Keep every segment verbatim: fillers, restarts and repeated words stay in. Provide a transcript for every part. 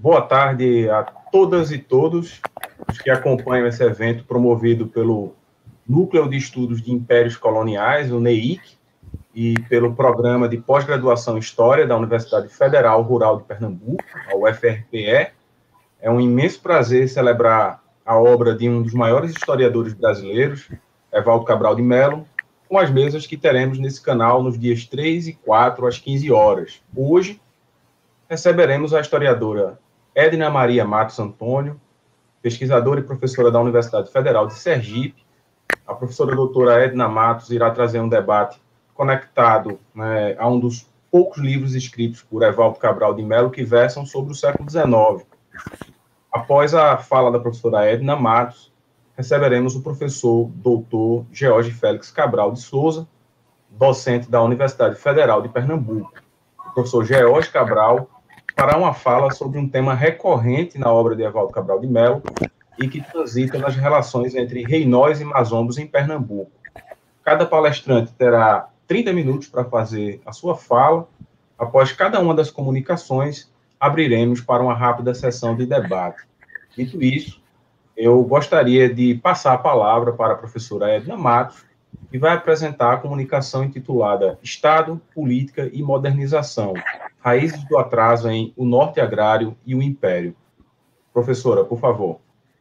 boa tarde a todas e todos os que acompanham esse evento promovido pelo Núcleo de Estudos de Impérios Coloniais, o NEIC, e pelo Programa de Pós-Graduação em História da Universidade Federal Rural de Pernambuco, a U F R P E. É um imenso prazer celebrar a obra de um dos maiores historiadores brasileiros, Evaldo Cabral de Melo, com as mesas que teremos nesse canal nos dias três e quatro, às quinze horas. Hoje, receberemos a historiadora Edna Maria Matos Antônio, pesquisadora e professora da Universidade Federal de Sergipe. A professora doutora Edna Matos irá trazer um debate conectado, né, a um dos poucos livros escritos por Evaldo Cabral de Melo que versam sobre o século dezenove. Após a fala da professora Edna Matos, receberemos o professor doutor George Félix Cabral de Souza, docente da Universidade Federal de Pernambuco. O professor George Cabral fará uma fala sobre um tema recorrente na obra de Evaldo Cabral de Melo e que transita nas relações entre Reinóis e Mazombos em Pernambuco. Cada palestrante terá trinta minutos para fazer a sua fala. Após cada uma das comunicações, abriremos para uma rápida sessão de debate. Dito isso, eu gostaria de passar a palavra para a professora Edna Matos, que vai apresentar a comunicação intitulada Estado, Política e Modernização, Raízes do Atraso em O Norte Agrário e o Império. Professora, por favor.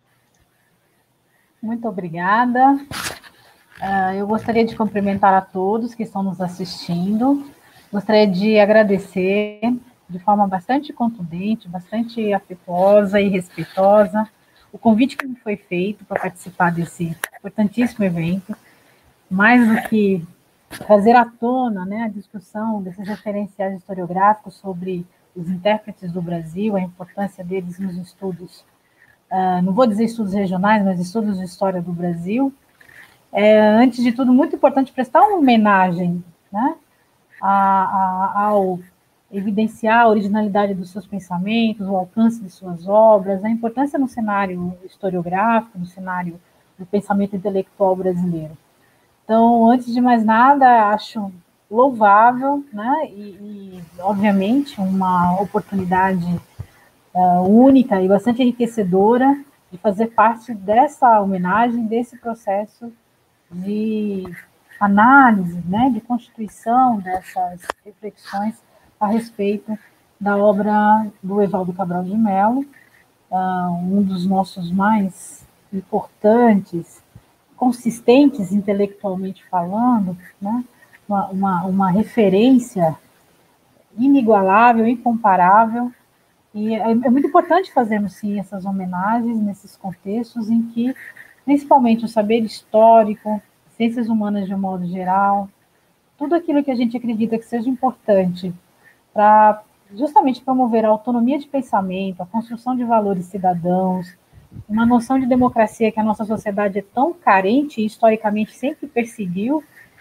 Muito obrigada. Uh, eu gostaria de cumprimentar a todos que estão nos assistindo. Gostaria de agradecer de forma bastante contundente, bastante afetuosa e respeitosa o convite que me foi feito para participar desse importantíssimo evento. Mais do que trazer à tona, né, a discussão desses referenciais historiográficos sobre os intérpretes do Brasil, a importância deles nos estudos, uh, não vou dizer estudos regionais, mas estudos de história do Brasil. É, antes de tudo, muito importante prestar uma homenagem, né, a, a, ao evidenciar a originalidade dos seus pensamentos, o alcance de suas obras, a importância no cenário historiográfico, no cenário do pensamento intelectual brasileiro. Então, antes de mais nada, acho louvável, né, e, e obviamente, uma oportunidade uh, única e bastante enriquecedora de fazer parte dessa homenagem, desse processo de análise, né, de constituição dessas reflexões a respeito da obra do Evaldo Cabral de Melo, uh, um dos nossos mais importantes, consistentes intelectualmente falando, né, uma, uma, uma referência inigualável, incomparável, e é, é muito importante fazermos, sim, essas homenagens nesses contextos em que, principalmente, o saber histórico, ciências humanas de um modo geral, tudo aquilo que a gente acredita que seja importante para justamente promover a autonomia de pensamento, a construção de valores cidadãos, uma noção de democracia que a nossa sociedade é tão carente e historicamente sempre perseguiu.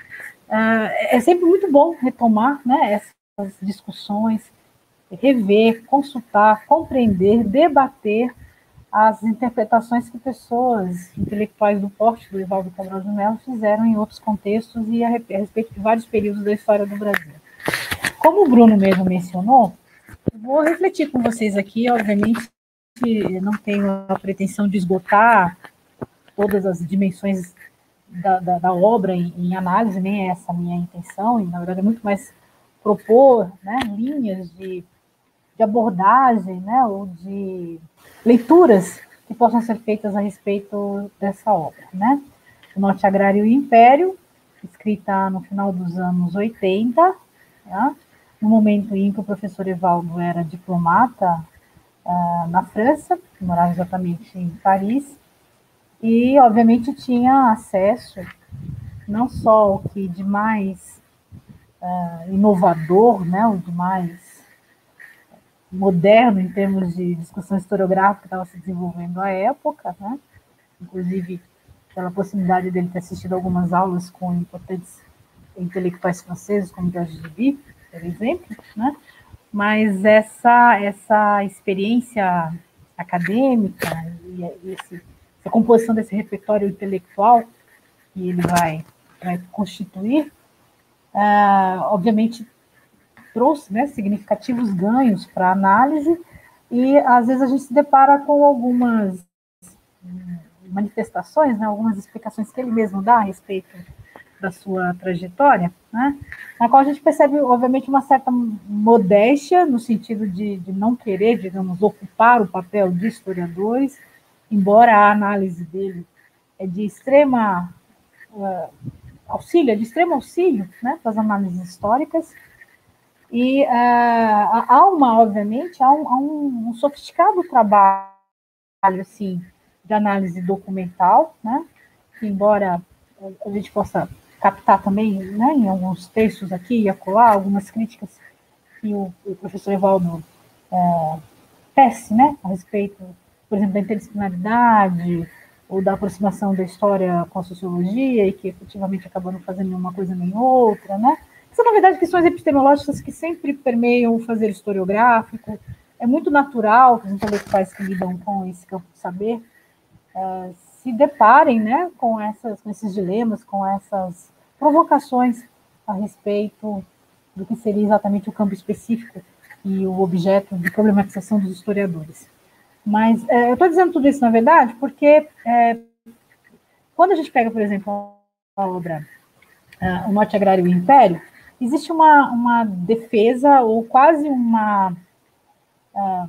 É sempre muito bom retomar, né, essas discussões, rever, consultar, compreender, debater as interpretações que pessoas intelectuais do porte do Evaldo Cabral de Melo fizeram em outros contextos e a respeito de vários períodos da história do Brasil. Como o Bruno mesmo mencionou, vou refletir com vocês aqui, obviamente, não tenho a pretensão de esgotar todas as dimensões da, da, da obra em, em análise, nem é essa a minha intenção, e na verdade é muito mais propor, né, linhas de, de abordagem, né, ou de leituras que possam ser feitas a respeito dessa obra, né? O Norte Agrário e o Império, escrita no final dos anos oitenta, né, no momento em que o professor Evaldo era diplomata uh, na França, morava exatamente em Paris, e, obviamente, tinha acesso não só ao que de mais uh, inovador, né, o de mais moderno em termos de discussão historiográfica que estava se desenvolvendo à época, né, inclusive pela possibilidade dele ter assistido algumas aulas com importantes intelectuais franceses, como Georges Duby, por exemplo, né? Mas essa, essa experiência acadêmica e esse, essa composição desse repertório intelectual que ele vai, vai constituir, uh, obviamente trouxe, né, significativos ganhos para a análise e às vezes a gente se depara com algumas manifestações, né, algumas explicações que ele mesmo dá a respeito da sua trajetória, né, na qual a gente percebe, obviamente, uma certa modéstia, no sentido de, de não querer, digamos, ocupar o papel de historiadores, embora a análise dele é de extrema uh, auxílio, é de extremo auxílio, né, das análises históricas, e uh, há uma, obviamente, há um, há um, um sofisticado trabalho, assim, de análise documental, né, que embora a gente possa captar também, né, em alguns textos aqui e acolá, algumas críticas que o, o professor Evaldo é, tece, né, a respeito, por exemplo, da interdisciplinaridade, ou da aproximação da história com a sociologia, e que efetivamente acabam não fazendo nenhuma coisa nem outra, né? São, na verdade, questões epistemológicas que sempre permeiam o fazer historiográfico. É muito natural que os intelectuais que lidam com esse campo de saber é, se deparem, né, com, essas, com esses dilemas, com essas provocações a respeito do que seria exatamente o campo específico e o objeto de problematização dos historiadores. Mas é, eu estou dizendo tudo isso, na verdade, porque é, quando a gente pega, por exemplo, a obra uh, O Norte Agrário e o Império, existe uma, uma defesa, ou quase uma, uh,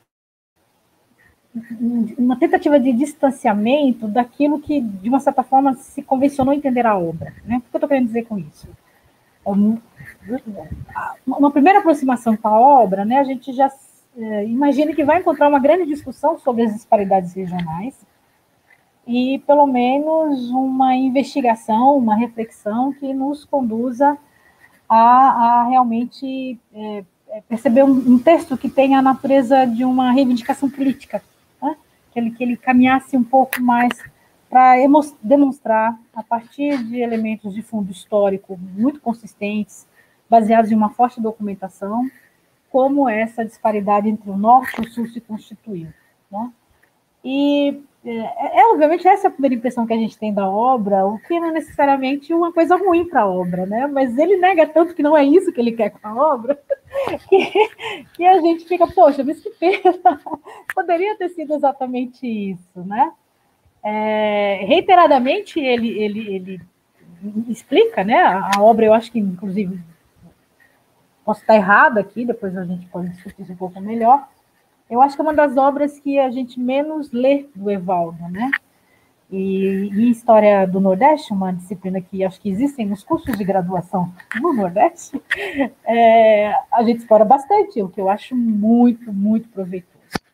uma tentativa de distanciamento daquilo que, de uma certa forma, se convencionou entender a obra. Né? O que eu estou querendo dizer com isso? Uma primeira aproximação com a obra, né, a gente já é, imagina que vai encontrar uma grande discussão sobre as disparidades regionais e, pelo menos, uma investigação, uma reflexão que nos conduza a, a realmente é, perceber um, um texto que tenha a natureza de uma reivindicação política, né? que, ele, que ele caminhasse um pouco mais para demonstrar, a partir de elementos de fundo histórico muito consistentes, baseados em uma forte documentação, como essa disparidade entre o norte e o sul se constituiu. Né? E, é, é, obviamente, essa é a primeira impressão que a gente tem da obra, o que não é necessariamente uma coisa ruim para a obra, né? Mas ele nega tanto que não é isso que ele quer com a obra, que, que a gente fica, poxa, mas que pena, poderia ter sido exatamente isso, né? É, reiteradamente, ele, ele, ele explica, né? A, a obra, eu acho que, inclusive, posso estar errada aqui, depois a gente pode discutir isso um pouco melhor. Eu acho que é uma das obras que a gente menos lê do Evaldo, né? E, e História do Nordeste, uma disciplina que acho que existem nos cursos de graduação no Nordeste, é, a gente explora bastante, o que eu acho muito, muito proveitoso.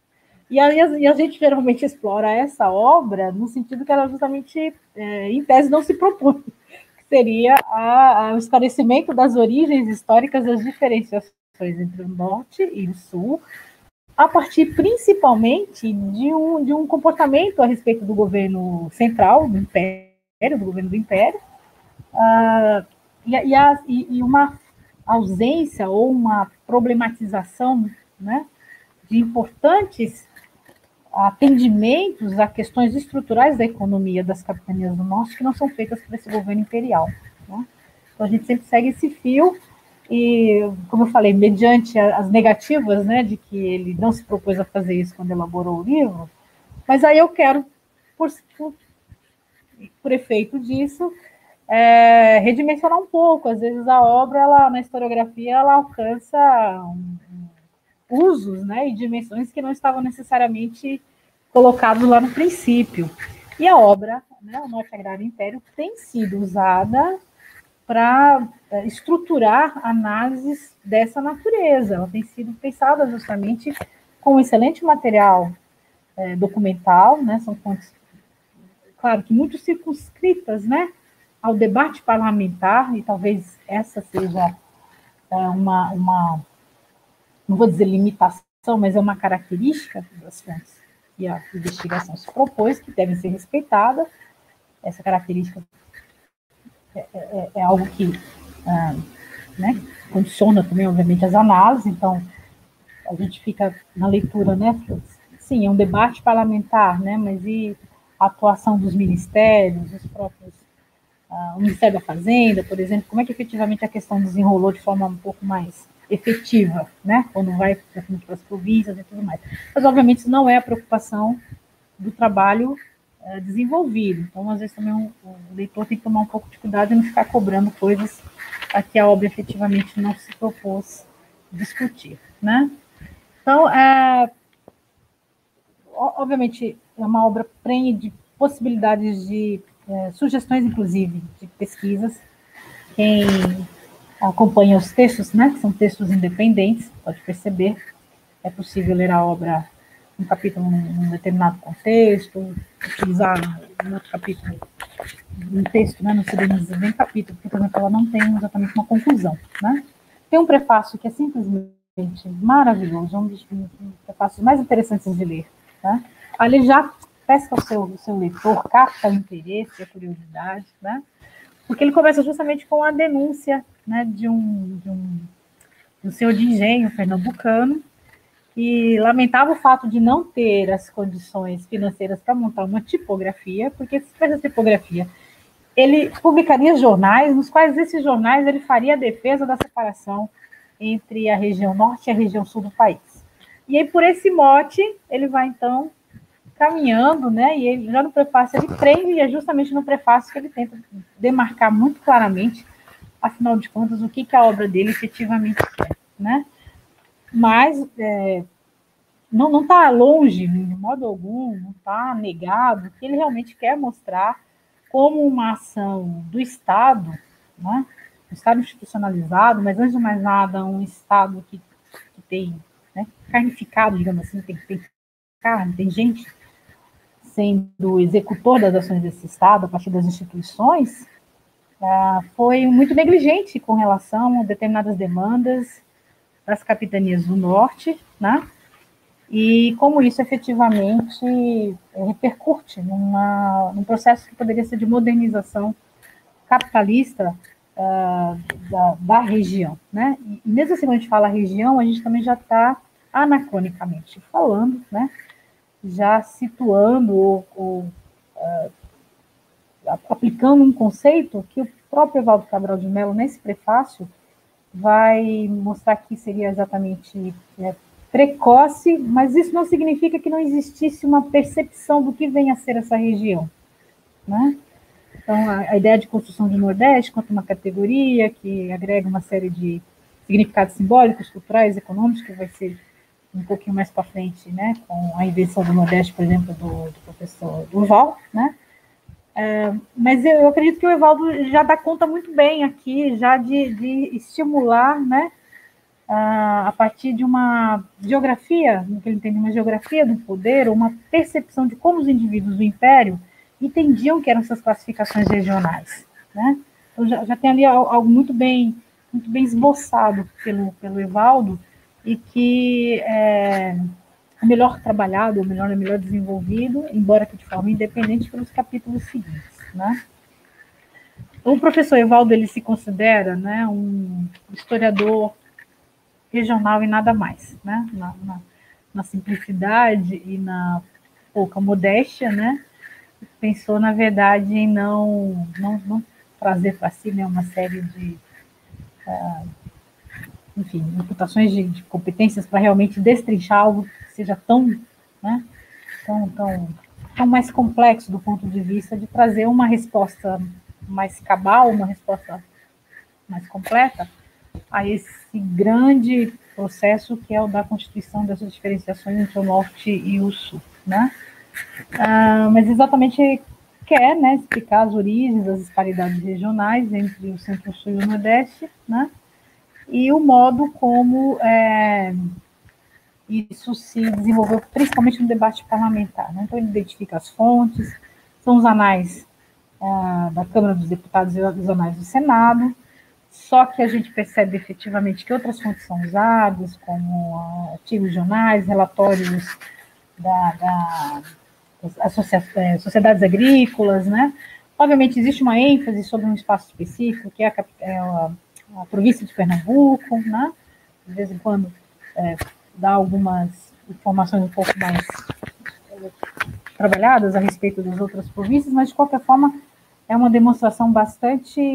E a, e a gente geralmente explora essa obra no sentido que ela justamente, é, em tese, não se propõe, que seria a, a, o esclarecimento das origens históricas das diferenciações entre o Norte e o Sul, a partir principalmente de um, de um comportamento a respeito do governo central, do Império, do governo do Império, uh, e, e, a, e, e uma ausência ou uma problematização, né, de importantes atendimentos a questões estruturais da economia das capitanias do Norte que não são feitas por esse governo imperial. Né? Então, a gente sempre segue esse fio e, como eu falei, mediante as negativas, né, de que ele não se propôs a fazer isso quando elaborou o livro, mas aí eu quero, por, por, por efeito disso, é, redimensionar um pouco. Às vezes a obra, ela, na historiografia, ela alcança um, usos, né, e dimensões que não estavam necessariamente colocados lá no princípio. E a obra, né, O Norte Agrário e o Império, tem sido usada para estruturar análises dessa natureza. Ela tem sido pensada justamente com um excelente material é, documental, né, são fontes, claro, que muito circunscritas, né, ao debate parlamentar, e talvez essa seja é, uma, uma não vou dizer limitação, mas é uma característica das fontes que a investigação se propôs, que devem ser respeitadas. Essa característica é, é, é algo que ah, né, condiciona também, obviamente, as análises. Então, a gente fica na leitura, né? Sim, é um debate parlamentar, né? Mas e a atuação dos ministérios, os próprios, ah, o Ministério da Fazenda, por exemplo, como é que efetivamente a questão desenrolou de forma um pouco mais efetiva, né? Quando vai para as províncias e tudo mais. Mas, obviamente, isso não é a preocupação do trabalho é, desenvolvido. Então, às vezes, também o, o leitor tem que tomar um pouco de cuidado e não ficar cobrando coisas a que a obra efetivamente não se propôs discutir, né? Então, é, obviamente, é uma obra prenhe de possibilidades de é, sugestões, inclusive, de pesquisas. Quem acompanha os textos, né, que são textos independentes, pode perceber, é possível ler a obra um capítulo num determinado contexto, utilizar um outro capítulo, um texto, né, não se diz nem capítulo, porque, por exemplo, ela não tem exatamente uma conclusão, né? Tem um prefácio que é simplesmente maravilhoso, um dos prefácios mais interessantes de ler, né? Ali já pesca o seu, o seu leitor, capta o interesse, a curiosidade, né? Porque ele começa justamente com a denúncia, né, de um, de um, de um senhor de engenho pernambucano, que lamentava o fato de não ter as condições financeiras para montar uma tipografia, porque se tivesse a tipografia, ele publicaria jornais, nos quais esses jornais ele faria a defesa da separação entre a região norte e a região sul do país. E aí, por esse mote, ele vai, então, caminhando, né? E ele, já no prefácio ele prende, e é justamente no prefácio que ele tenta demarcar muito claramente, afinal de contas, o que, que a obra dele efetivamente quer, né? Mas é, não está longe, de modo algum, não está negado, que ele realmente quer mostrar como uma ação do Estado, né? Um Estado institucionalizado, mas antes de mais nada, um Estado que, que tem, né, carnificado, digamos assim, tem, tem carne, tem gente sendo executor das ações desse Estado, a partir das instituições, uh, foi muito negligente com relação a determinadas demandas das capitanias do Norte, né? E como isso efetivamente repercute numa, num processo que poderia ser de modernização capitalista uh, da, da região, né? E mesmo assim, quando a gente fala região, a gente também já está anacronicamente falando, né? Já situando ou, ou uh, aplicando um conceito que o próprio Evaldo Cabral de Mello, nesse prefácio, vai mostrar que seria exatamente é, precoce, mas isso não significa que não existisse uma percepção do que vem a ser essa região, né? Então, a, a ideia de construção do Nordeste quanto uma categoria que agrega uma série de significados simbólicos, culturais, econômicos, que vai ser um pouquinho mais para frente, né, com a invenção do Nordeste, por exemplo, do, do professor Durval, né? É, mas eu, eu acredito que o Evaldo já dá conta muito bem aqui, já de, de estimular, né, a, a partir de uma geografia, no que ele entende, uma geografia do poder, uma percepção de como os indivíduos do Império entendiam que eram essas classificações regionais, né? Então já, já tem ali algo muito bem, muito bem esboçado pelo, pelo Evaldo, e que é melhor trabalhado, ou melhor, é melhor desenvolvido, embora que de forma independente, pelos capítulos seguintes, né? O professor Evaldo, ele se considera, né, um historiador regional e nada mais, né? Na, na, na simplicidade e na pouca modéstia, né? Pensou, na verdade, em não, não, não trazer para si, né, uma série de uh, enfim, imputações de, de competências para realmente destrinchar algo que seja tão, né, tão, tão, tão mais complexo do ponto de vista de trazer uma resposta mais cabal, uma resposta mais completa a esse grande processo que é o da constituição dessas diferenciações entre o Norte e o Sul, né? Ah, mas exatamente quer, né, explicar as origens, as disparidades regionais entre o Centro-Sul e o Nordeste, né? E o modo como é, isso se desenvolveu, principalmente no debate parlamentar, né? Então, ele identifica as fontes, são os anais ah, da Câmara dos Deputados e os anais do Senado, só que a gente percebe efetivamente que outras fontes são usadas, como ah, artigos de jornais, relatórios da, da associa, é, sociedades agrícolas, né? Obviamente, existe uma ênfase sobre um espaço específico, que é a, é a a província de Pernambuco, né? De vez em quando é, dá algumas informações um pouco mais é, trabalhadas a respeito das outras províncias, mas de qualquer forma é uma demonstração bastante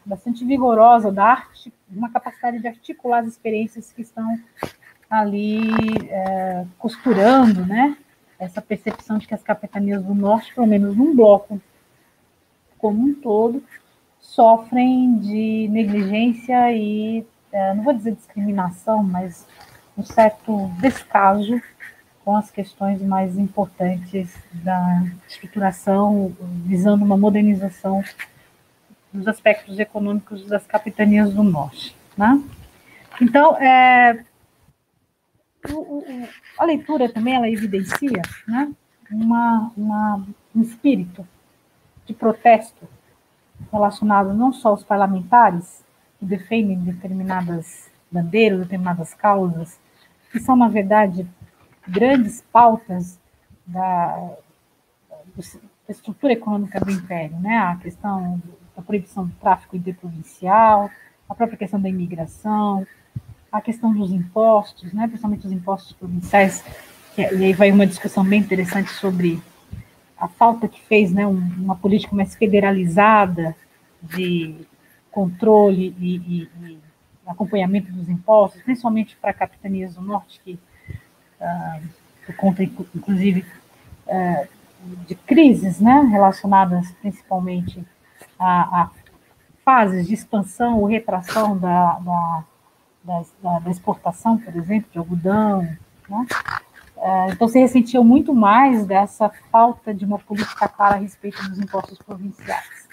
bastante vigorosa da arte, uma capacidade de articular as experiências que estão ali é, costurando, né, essa percepção de que as capitanias do norte, pelo menos num bloco como um todo, sofrem de negligência e, é, não vou dizer discriminação, mas um certo descaso com as questões mais importantes da estruturação, visando uma modernização dos aspectos econômicos das capitanias do norte, né? Então, é, o, o, a leitura também, ela evidencia, né, uma, uma, um espírito de protesto relacionado não só aos parlamentares, que defendem determinadas bandeiras, determinadas causas, que são, na verdade, grandes pautas da, da estrutura econômica do Império, né? A questão da proibição do tráfico interprovincial, a própria questão da imigração, a questão dos impostos, né? Principalmente os impostos provinciais, e aí vai uma discussão bem interessante sobre a falta que fez, né, um, uma política mais federalizada de controle e, e, e acompanhamento dos impostos, principalmente para capitanias do norte, que, uh, por conta, inclusive, uh, de crises, né, relacionadas principalmente a, a fases de expansão ou retração da, da, da, da exportação, por exemplo, de algodão, né? Uh, então se ressentiu muito mais dessa falta de uma política clara a respeito dos impostos provinciais.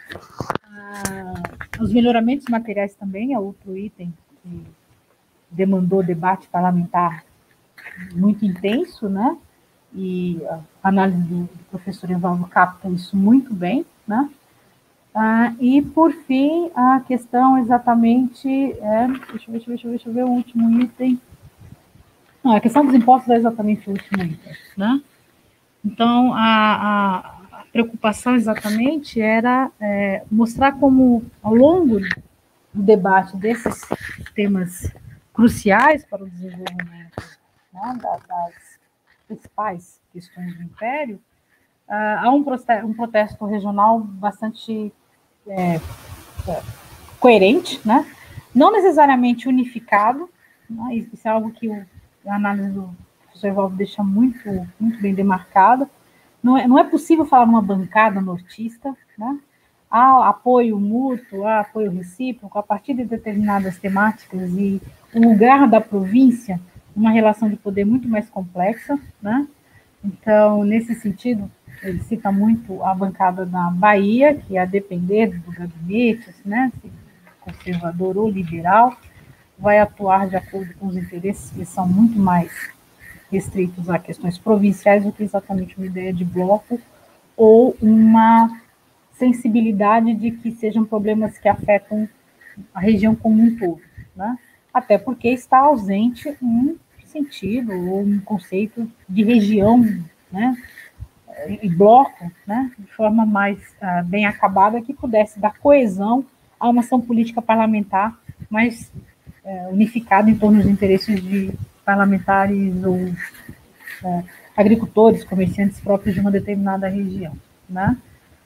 Uh, os melhoramentos materiais também é outro item que demandou debate parlamentar muito intenso, né? E a análise do, do professor Evaldo capta isso muito bem, né? Uh, e, por fim, a questão exatamente... É, deixa eu ver, deixa eu ver, deixa eu ver, deixa eu ver o último item. Não, a questão dos impostos é exatamente o último item, né? Então, a, a preocupação exatamente era é, mostrar como, ao longo do debate desses temas cruciais para o desenvolvimento, né, das principais questões do Império, uh, há um protesto, um protesto regional bastante é, é, coerente, né? Não necessariamente unificado, né? Isso é algo que o, a análise do professor Evaldo deixa muito, muito bem demarcada. Não é, não é possível falar numa bancada nortista, né? Há apoio mútuo, há apoio recíproco, a partir de determinadas temáticas, e o lugar da província, uma relação de poder muito mais complexa, né? Então, nesse sentido, ele cita muito a bancada da Bahia, que, a depender do gabinete, né, conservador ou liberal, vai atuar de acordo com os interesses que são muito mais restritos a questões provinciais do que exatamente uma ideia de bloco ou uma sensibilidade de que sejam problemas que afetam a região como um todo, né? Até porque está ausente um sentido ou um conceito de região, né, e bloco, né, de forma mais uh, bem acabada, que pudesse dar coesão a uma ação política parlamentar mais uh, unificada em torno dos interesses de parlamentares ou uh, agricultores, comerciantes próprios de uma determinada região, né?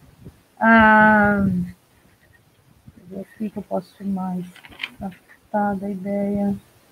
Ah, o que eu posso mais tratar da ideia?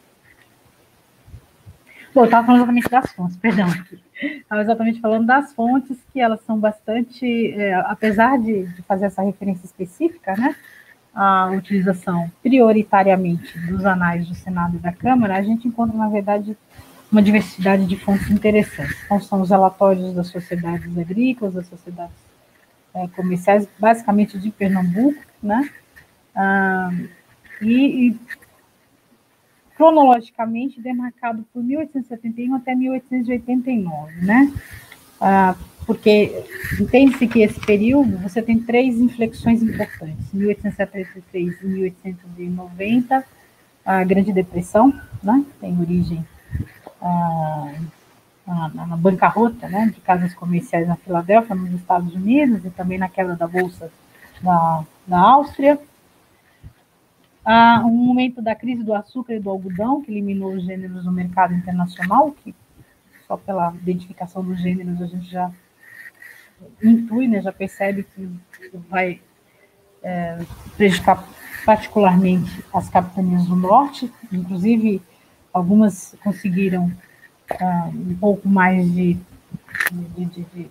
Bom, eu estava falando exatamente das fontes, perdão. Estava exatamente falando das fontes, que elas são bastante, é, apesar de, de fazer essa referência específica, né, a utilização prioritariamente dos anais do Senado e da Câmara, a gente encontra, na verdade, uma diversidade de fontes interessantes. Então, são os relatórios das sociedades agrícolas, das sociedades é, comerciais, basicamente de Pernambuco, né, ah, e, e cronologicamente demarcado por mil oitocentos e setenta e um até mil oitocentos e oitenta e nove, né? Ah, porque entende-se que esse período você tem três inflexões importantes: mil oitocentos e setenta e três e mil oitocentos e noventa, a Grande Depressão, né? Tem origem ah, na, na bancarrota, né, de casas comerciais na Filadélfia, nos Estados Unidos, e também na quebra da Bolsa da, da Áustria. Há um momento da crise do açúcar e do algodão, que eliminou os gêneros no mercado internacional, que só pela identificação dos gêneros a gente já intui, né, já percebe que vai é, prejudicar particularmente as capitanias do norte, inclusive algumas conseguiram uh, um pouco mais de, de, de, de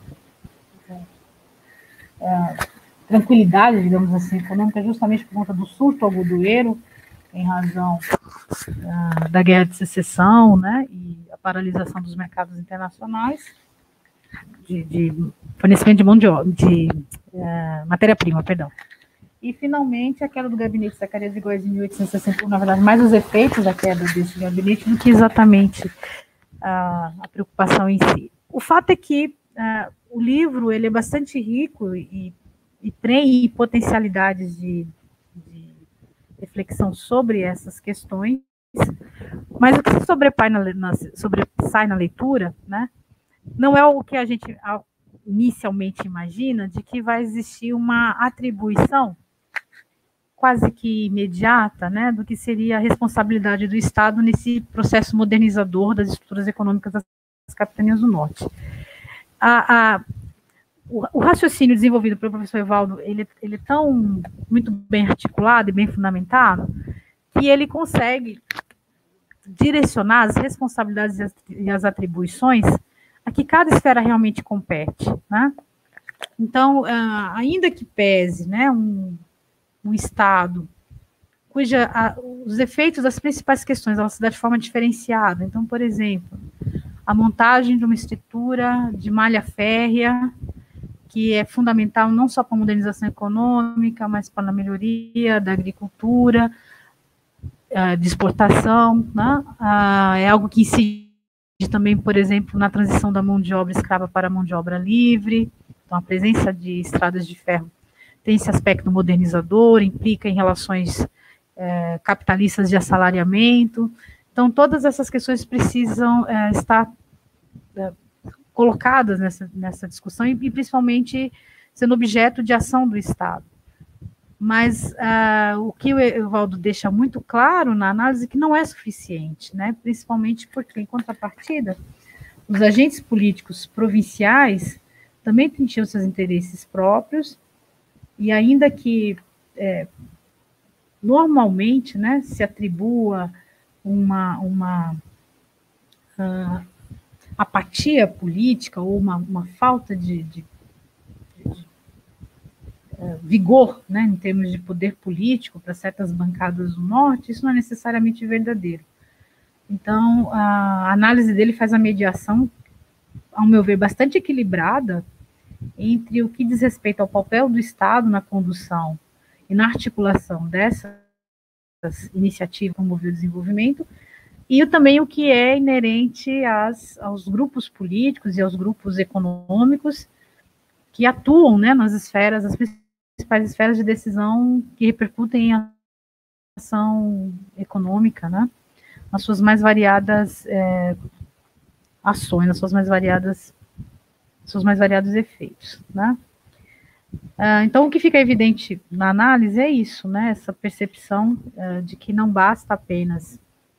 uh, tranquilidade, digamos assim, econômica, justamente por conta do surto algodoeiro, em razão uh, da guerra de secessão, né, e a paralisação dos mercados internacionais de, de fornecimento de mão de obra, de uh, matéria-prima, perdão. E, finalmente, a queda do gabinete Zacarias de Góes em mil oitocentos e sessenta e um, na verdade, mais os efeitos da queda desse gabinete do que exatamente a, a preocupação em si. O fato é que uh, o livro ele é bastante rico e, e tem potencialidades de, de reflexão sobre essas questões, mas o que se sobrepõe na, na, sobressai na leitura, né, não é o que a gente inicialmente imagina, de que vai existir uma atribuição quase que imediata, né, do que seria a responsabilidade do Estado nesse processo modernizador das estruturas econômicas das capitanias do norte. A, a, o, o raciocínio desenvolvido pelo professor Evaldo, ele, ele é tão muito bem articulado e bem fundamentado, que ele consegue direcionar as responsabilidades e as atribuições a que cada esfera realmente compete, né? Então, ainda que pese, né, um um Estado, cuja a, os efeitos das principais questões ela se dá de forma diferenciada. Então, por exemplo, a montagem de uma estrutura de malha férrea, que é fundamental não só para a modernização econômica, mas para a melhoria da agricultura, de exportação, né? É algo que incide também, por exemplo, na transição da mão de obra escrava para a mão de obra livre. Então, a presença de estradas de ferro tem esse aspecto modernizador, implica em relações é, capitalistas de assalariamento. Então, todas essas questões precisam é, estar é, colocadas nessa, nessa discussão e, e, principalmente, sendo objeto de ação do Estado. Mas uh, o que o Evaldo deixa muito claro na análise é que não é suficiente, né? Principalmente porque, em contrapartida, os agentes políticos provinciais também tinham seus interesses próprios. E ainda que é, normalmente, né, se atribua uma, uma uh, apatia política ou uma, uma falta de, de, de, de uh, vigor, né, em termos de poder político para certas bancadas do norte, isso não é necessariamente verdadeiro. Então, a análise dele faz a mediação, ao meu ver, bastante equilibrada entre o que diz respeito ao papel do Estado na condução e na articulação dessas iniciativas que promovem o desenvolvimento, e também o que é inerente às, aos grupos políticos e aos grupos econômicos que atuam, né, nas esferas, as principais esferas de decisão que repercutem em ação econômica, né, nas suas mais variadas é, ações, nas suas mais variadas seus mais variados efeitos, né? Uh, então, o que fica evidente na análise é isso, né? Essa percepção uh, de que não basta apenas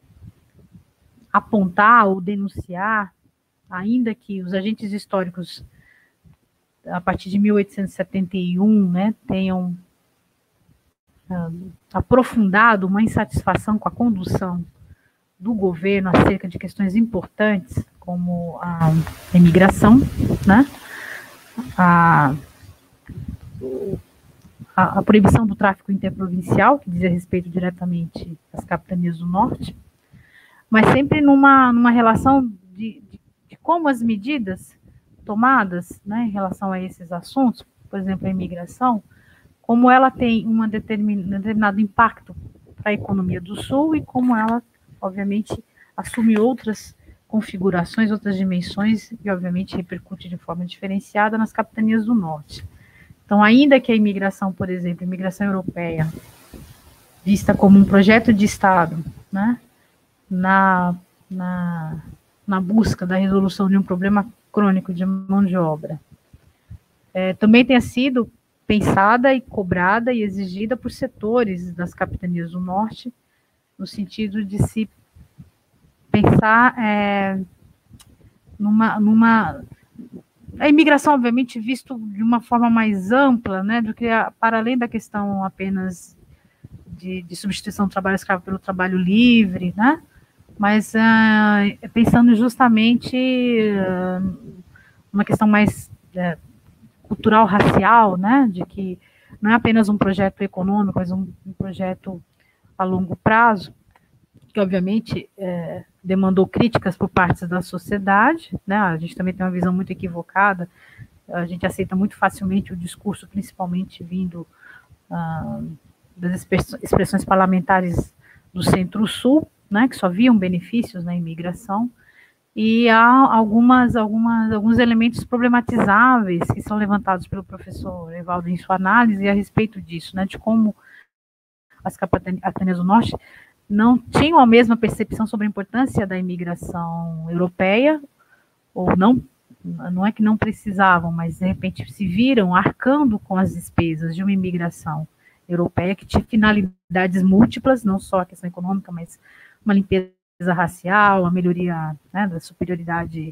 apontar ou denunciar, ainda que os agentes históricos, a partir de mil oitocentos e setenta e um, né, tenham uh, aprofundado uma insatisfação com a condução do governo acerca de questões importantes, como a imigração, né? a, a, a proibição do tráfico interprovincial, que dizia respeito diretamente às capitanias do norte, mas sempre numa, numa relação de, de, de como as medidas tomadas, né, em relação a esses assuntos, por exemplo, a imigração, como ela tem uma determin, um determinado impacto para a economia do Sul e como ela, obviamente, assume outras configurações, outras dimensões, e obviamente repercute de forma diferenciada nas capitanias do norte. Então, ainda que a imigração, por exemplo, a imigração europeia, vista como um projeto de Estado, né, na, na, na busca da resolução de um problema crônico de mão de obra, é, também tenha sido pensada e cobrada e exigida por setores das capitanias do norte, no sentido de se pensar é, numa, numa, a imigração, obviamente, visto de uma forma mais ampla, né, do que a, para além da questão apenas de, de substituição do trabalho escravo pelo trabalho livre, né, mas uh, pensando justamente uh, uma questão mais uh, cultural, racial, né, de que não é apenas um projeto econômico, mas um, um projeto a longo prazo, que obviamente é, demandou críticas por parte da sociedade, né? A gente também tem uma visão muito equivocada, a gente aceita muito facilmente o discurso, principalmente vindo ah, das expressões parlamentares do Centro-Sul, né, que só viam benefícios na imigração, e há algumas, algumas, alguns elementos problematizáveis que são levantados pelo professor Evaldo em sua análise a respeito disso, né, de como as capitanias do Norte não tinham a mesma percepção sobre a importância da imigração europeia, ou não, não é que não precisavam, mas de repente se viram arcando com as despesas de uma imigração europeia que tinha finalidades múltiplas, não só a questão econômica, mas uma limpeza racial, a melhoria, né, da superioridade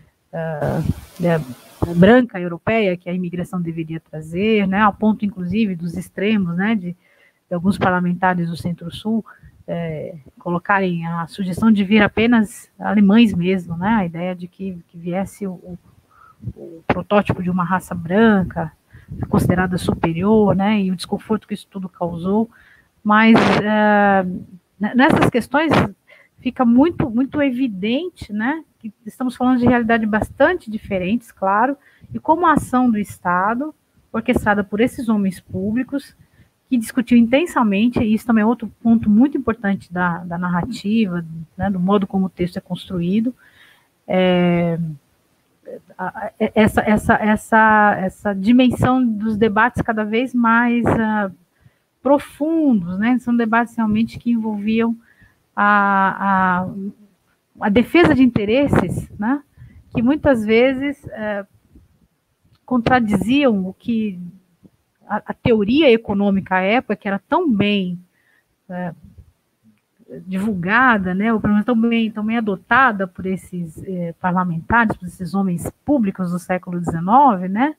uh, da branca europeia que a imigração deveria trazer, né, ao ponto, inclusive, dos extremos, né, de, de alguns parlamentares do Centro-Sul, É, colocarem a sugestão de vir apenas alemães mesmo, né, a ideia de que, que viesse o, o, o protótipo de uma raça branca, considerada superior, né, e o desconforto que isso tudo causou, mas é, nessas questões fica muito, muito evidente, né, que estamos falando de realidades bastante diferentes, claro, e como a ação do Estado, orquestrada por esses homens públicos, que discutiu intensamente, e isso também é outro ponto muito importante da, da narrativa, né, do modo como o texto é construído, é, a, essa, essa, essa, essa dimensão dos debates cada vez mais uh, profundos, né, são debates realmente que envolviam a, a, a defesa de interesses, né, que muitas vezes uh, contradiziam o que A, a teoria econômica à época, que era tão bem é, divulgada, né, ou pelo menos tão bem, tão bem adotada por esses é, parlamentares, por esses homens públicos do século dezenove, né,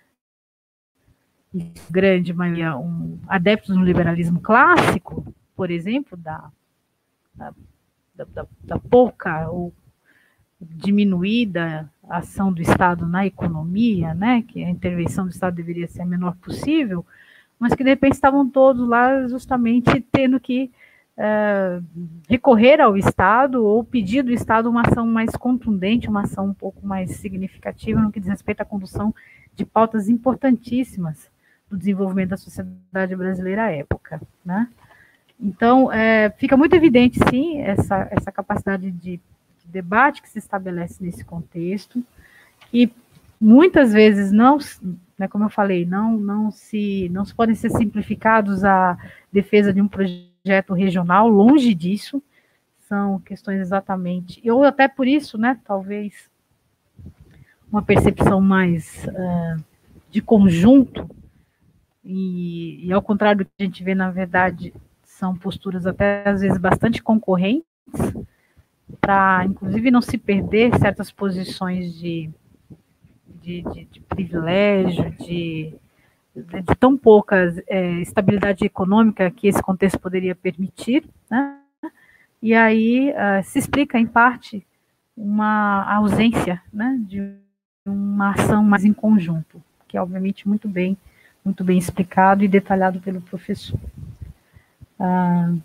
e grande maioria um, adeptos do liberalismo clássico, por exemplo, da, da, da, da pouca ou diminuída ação do Estado na economia, né, que a intervenção do Estado deveria ser a menor possível, mas que de repente estavam todos lá justamente tendo que é, recorrer ao Estado ou pedir do Estado uma ação mais contundente, uma ação um pouco mais significativa no que diz respeito à condução de pautas importantíssimas do desenvolvimento da sociedade brasileira à época, né? Então, é, fica muito evidente, sim, essa, essa capacidade de debate que se estabelece nesse contexto, e muitas vezes não, né, como eu falei, não, não, se, não se podem ser simplificados à defesa de um projeto regional, longe disso, são questões exatamente, ou até por isso, né, talvez uma percepção mais uh, de conjunto, e, e ao contrário do que a gente vê, na verdade, são posturas até às vezes bastante concorrentes, para, inclusive, não se perder certas posições de, de, de, de privilégio, de, de, de tão pouca é, estabilidade econômica que esse contexto poderia permitir, né? E aí uh, se explica, em parte, uma ausência, né, de uma ação mais em conjunto, que é, obviamente, muito bem, muito bem explicado e detalhado pelo professor. Uh,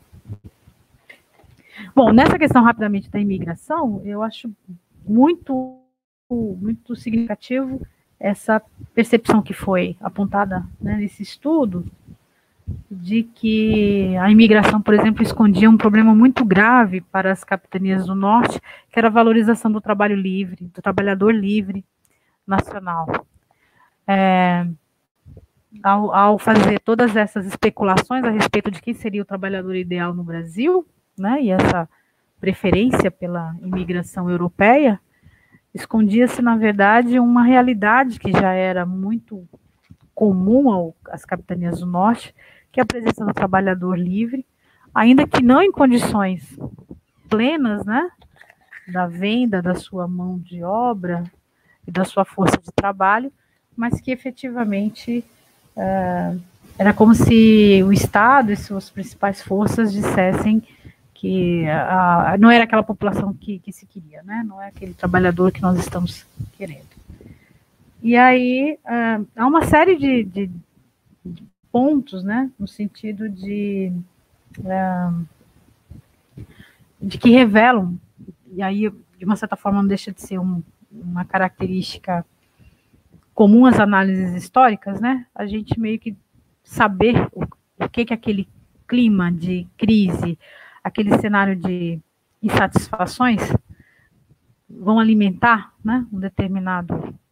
Bom, nessa questão rapidamente da imigração, eu acho muito, muito significativo essa percepção que foi apontada, né, nesse estudo, de que a imigração, por exemplo, escondia um problema muito grave para as capitanias do Norte, que era a valorização do trabalho livre, do trabalhador livre nacional. É, ao, ao fazer todas essas especulações a respeito de quem seria o trabalhador ideal no Brasil, né, e essa preferência pela imigração europeia, escondia-se, na verdade, uma realidade que já era muito comum ao, às capitanias do Norte, que é a presença do trabalhador livre, ainda que não em condições plenas, né, da venda da sua mão de obra, e da sua força de trabalho, mas que efetivamente uh, era como se o Estado e suas principais forças dissessem que a, a, não era aquela população que, que se queria, né? Não é aquele trabalhador que nós estamos querendo. E aí uh, há uma série de, de, de pontos, né, no sentido de, uh, de que revelam, e aí de uma certa forma não deixa de ser um, uma característica comum às análises históricas, né, a gente meio que saber o, o que que aquele clima de crise, aquele cenário de insatisfações vão alimentar, né, um determinado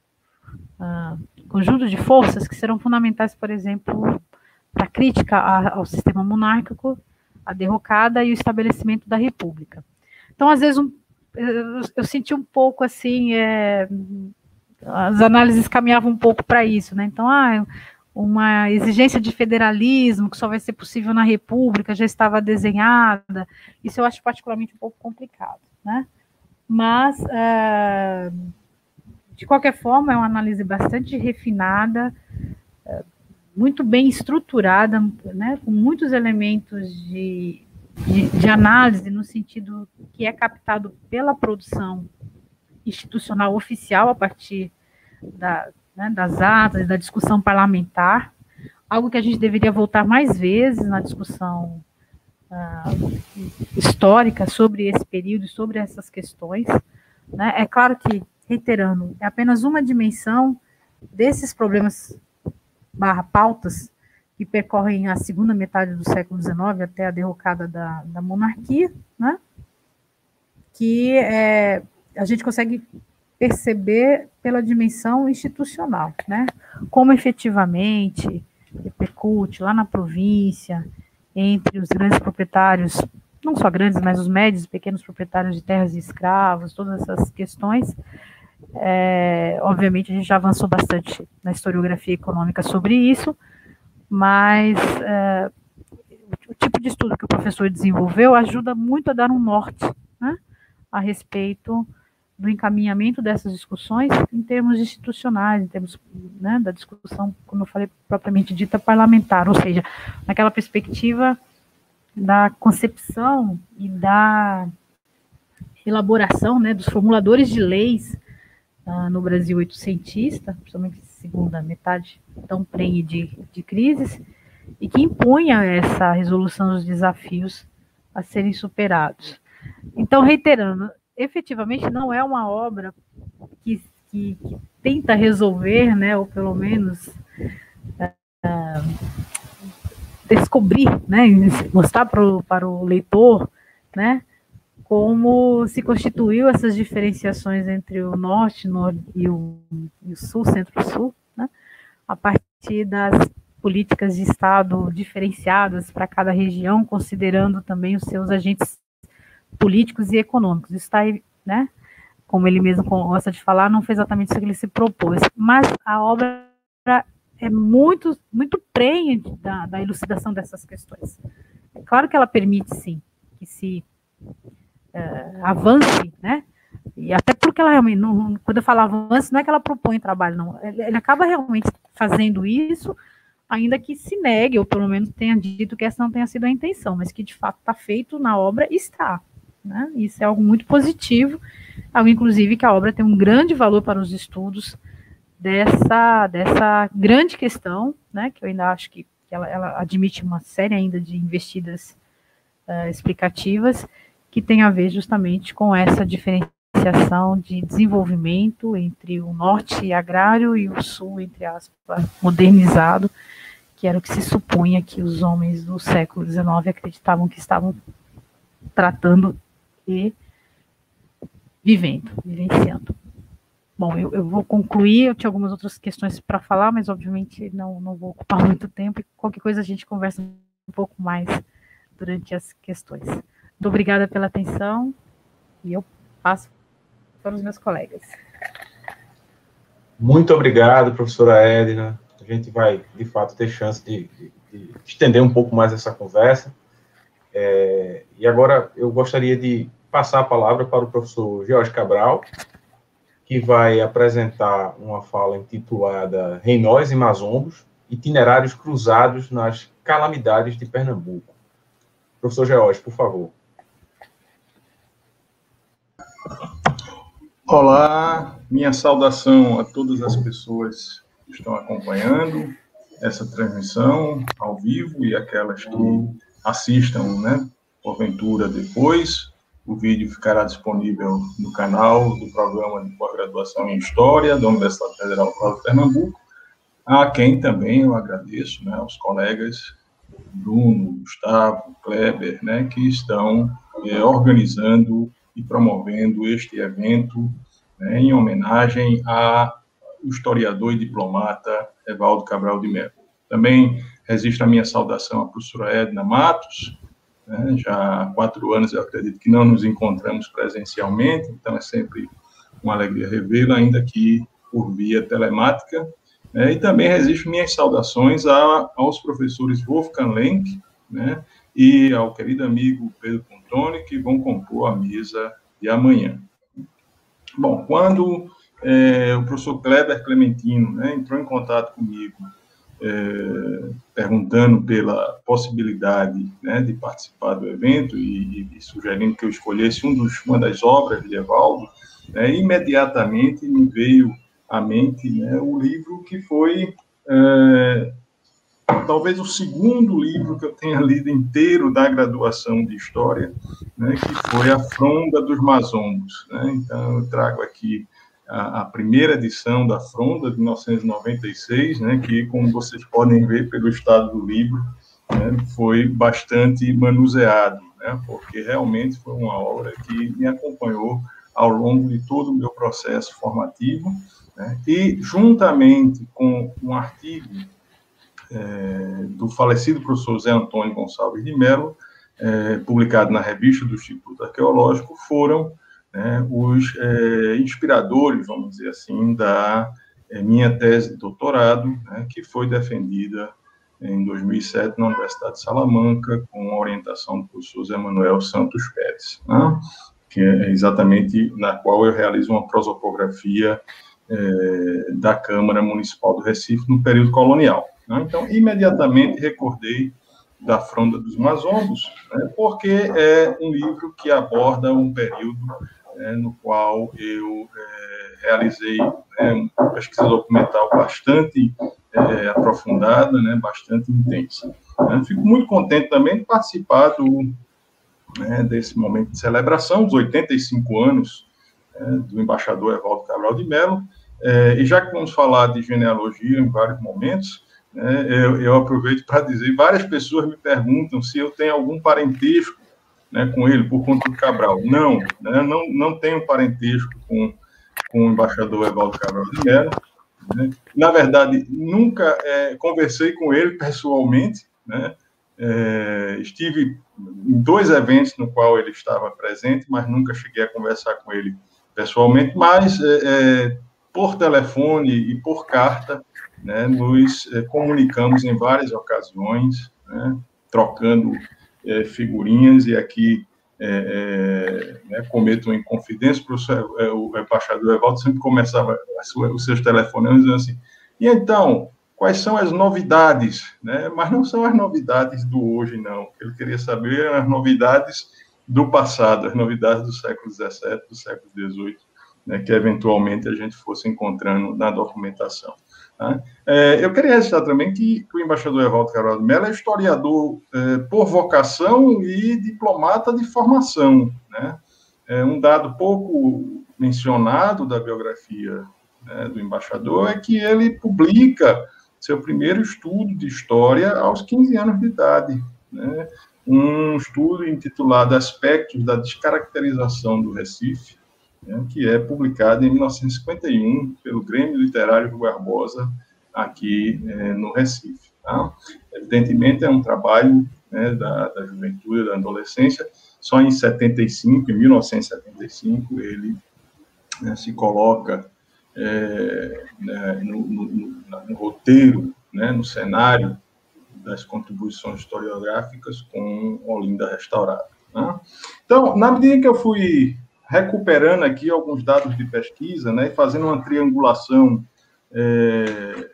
uh, conjunto de forças que serão fundamentais, por exemplo, para a crítica ao sistema monárquico, a derrocada e o estabelecimento da república. Então, às vezes, um, eu, eu senti um pouco assim, é, as análises caminhavam um pouco para isso, né? Então, ah, uma exigência de federalismo que só vai ser possível na república já estava desenhada. Isso eu acho particularmente um pouco complicado, né? Mas, uh, de qualquer forma, é uma análise bastante refinada, uh, muito bem estruturada, né, com muitos elementos de, de, de análise, no sentido que é captado pela produção institucional oficial, a partir da, né, das atas, da discussão parlamentar, algo que a gente deveria voltar mais vezes na discussão uh, histórica sobre esse período e sobre essas questões, né. É claro que, reiterando, é apenas uma dimensão desses problemas barra pautas que percorrem a segunda metade do século dezenove até a derrocada da, da monarquia, né, que é, a gente consegue perceber pela dimensão institucional, né, como efetivamente repercute lá na província, entre os grandes proprietários, não só grandes, mas os médios e pequenos proprietários de terras e escravos, todas essas questões. É, obviamente, a gente já avançou bastante na historiografia econômica sobre isso, mas é, o tipo de estudo que o professor desenvolveu ajuda muito a dar um norte, né, a respeito do encaminhamento dessas discussões em termos institucionais, em termos, né, da discussão, como eu falei, propriamente dita, parlamentar, ou seja, naquela perspectiva da concepção e da elaboração, né, dos formuladores de leis uh, no Brasil oitocentista, principalmente segunda metade tão prenhe de, de crises, e que impunha essa resolução dos desafios a serem superados. Então, reiterando, efetivamente não é uma obra que, que, que tenta resolver, né, ou pelo menos uh, descobrir, né, mostrar para o, para o leitor, né, como se constituiu essas diferenciações entre o norte, norte e, o, e o sul, centro-sul, né, a partir das políticas de Estado diferenciadas para cada região, considerando também os seus agentes políticos e econômicos. Isso está aí, né, como ele mesmo gosta de falar, não foi exatamente isso que ele se propôs, mas a obra é muito, muito prenhe da, da elucidação dessas questões. É claro que ela permite, sim, que se uh, avance, né, e até porque ela realmente, não, quando eu falo avance, não é que ela propõe trabalho, não, ele, ele acaba realmente fazendo isso, ainda que se negue, ou pelo menos tenha dito que essa não tenha sido a intenção, mas que de fato está feito na obra, está, né, isso é algo muito positivo, algo inclusive que a obra tem um grande valor para os estudos dessa, dessa grande questão, né, que eu ainda acho que, que ela, ela admite uma série ainda de investidas uh, explicativas, que tem a ver justamente com essa diferenciação de desenvolvimento entre o norte agrário e o sul, entre aspas, modernizado, que era o que se supunha que os homens do século dezenove acreditavam que estavam tratando e vivendo, vivenciando. Bom, eu, eu vou concluir, eu tinha algumas outras questões para falar, mas obviamente não, não vou ocupar muito tempo, e qualquer coisa a gente conversa um pouco mais durante as questões. Muito obrigada pela atenção, e eu passo para os meus colegas. Muito obrigado, professora Edna. A gente vai, de fato, ter chance de, de, de estender um pouco mais essa conversa. É, e agora eu gostaria de passar a palavra para o professor Jorge Cabral, que vai apresentar uma fala intitulada Reinóis e Mazombos, itinerários cruzados nas calamidades de Pernambuco. Professor George, por favor. Olá, minha saudação a todas as pessoas que estão acompanhando essa transmissão ao vivo e aquelas que assistam, né, porventura depois. O vídeo ficará disponível no canal do Programa de Pós-Graduação em História da Universidade Federal do Pernambuco, a quem também eu agradeço, né, aos colegas Bruno, Gustavo, Kleber, né, que estão é, organizando e promovendo este evento, né, em homenagem ao historiador e diplomata Evaldo Cabral de Mello. Também registro a minha saudação à professora Edna Matos, né, já há quatro anos eu acredito que não nos encontramos presencialmente, então é sempre uma alegria revê-la, ainda que por via telemática. É, e também registro minhas saudações a, aos professores Wolfgang Lenk, né, e ao querido amigo Pedro Pontoni, que vão compor a mesa de amanhã. Bom, quando é, o professor Kleber Clementino, né, entrou em contato comigo, é, perguntando pela possibilidade, né, de participar do evento e, e sugerindo que eu escolhesse um dos, uma das obras de Evaldo, né, imediatamente me veio à mente, né, o livro que foi é, talvez o segundo livro que eu tenha lido inteiro da graduação de História, né, que foi A Fronda dos Mazombos. Né? Então, eu trago aqui a, a primeira edição da Fronda, de mil novecentos e noventa e seis, né, que, como vocês podem ver pelo estado do livro, né, foi bastante manuseado, né, porque realmente foi uma obra que me acompanhou ao longo de todo o meu processo formativo, né, e, juntamente com um artigo é, do falecido professor Zé Antônio Gonçalves de Mello, é, publicado na revista do Instituto Arqueológico, foram, né, os é, inspiradores, vamos dizer assim, da é, minha tese de doutorado, né, que foi defendida em dois mil e sete na Universidade de Salamanca, com a orientação do professor Zé Manuel Santos Pérez, né, que é exatamente na qual eu realizo uma prosopografia é, da Câmara Municipal do Recife no período colonial. Né? Então, imediatamente recordei da Fronda dos Mazombos, né, porque é um livro que aborda um período, né, no qual eu é, realizei, né, uma pesquisa documental bastante é, aprofundada, né, bastante intensa. Né? Fico muito contente também de participar do, né, desse momento de celebração, dos oitenta e cinco anos é, do embaixador Evaldo Cabral de Mello, é, e já que vamos falar de genealogia em vários momentos, é, eu, eu aproveito para dizer, várias pessoas me perguntam se eu tenho algum parentesco, né, com ele, por conta do Cabral. Não, né, não, não tenho parentesco com, com o embaixador Evaldo Cabral de Mello. Né? Na verdade, nunca é, conversei com ele pessoalmente, né? É, estive em dois eventos no qual ele estava presente, mas nunca cheguei a conversar com ele pessoalmente, mas é, é, por telefone e por carta, né, nos é, comunicamos em várias ocasiões, né, trocando é, figurinhas, e aqui é, é, né, cometo uma inconfidência, o, professor, é, o embaixador Evaldo sempre começava sua, os seus telefonemas dizendo assim, e então, quais são as novidades? Né? Mas não são as novidades do hoje, não. Ele queria saber as novidades do passado, as novidades do século dezessete, do século dezoito, né, que eventualmente a gente fosse encontrando na documentação. Tá? É, eu queria registrar também que, que o embaixador Evaldo Cabral de Mello é historiador é, por vocação e diplomata de formação. Né? É, um dado pouco mencionado da biografia, né, do embaixador é que ele publica seu primeiro estudo de história aos quinze anos de idade, né? Um estudo intitulado Aspectos da Descaracterização do Recife, né, que é publicado em mil novecentos e cinquenta e um pelo Grêmio Literário Rui Barbosa, aqui é, no Recife. Tá? Evidentemente, é um trabalho, né, da, da juventude, da adolescência. Só em setenta e cinco, em mil novecentos e setenta e cinco, ele, né, se coloca é, né, no, no, no, no roteiro, né, no cenário das contribuições historiográficas com Olinda Restaurada. Né? Então, na medida que eu fui recuperando aqui alguns dados de pesquisa, né, fazendo uma triangulação, é,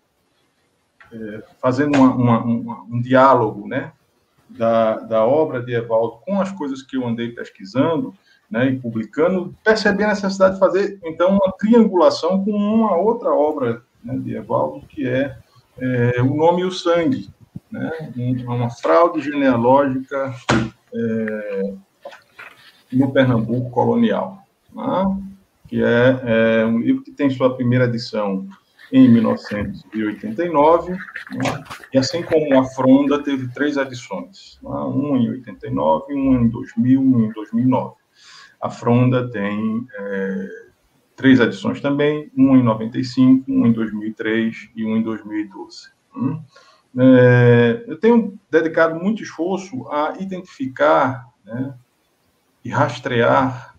é, fazendo uma, uma, uma, um diálogo, né, da, da obra de Evaldo com as coisas que eu andei pesquisando, né, e publicando, percebi a necessidade de fazer, então, uma triangulação com uma outra obra, né, de Evaldo, que é, é O Nome e o Sangue, né, uma fraude genealógica é, no Pernambuco colonial, né, que é, é um livro que tem sua primeira edição em mil novecentos e oitenta e nove, né, e assim como a Fronda teve três edições, né, uma em oitenta e nove, uma em dois mil e uma em dois mil e nove. A Fronda tem é, três edições também, uma em noventa e cinco, uma em dois mil e três e uma em dois mil e doze. Hum? É, eu tenho dedicado muito esforço a identificar, né, e rastrear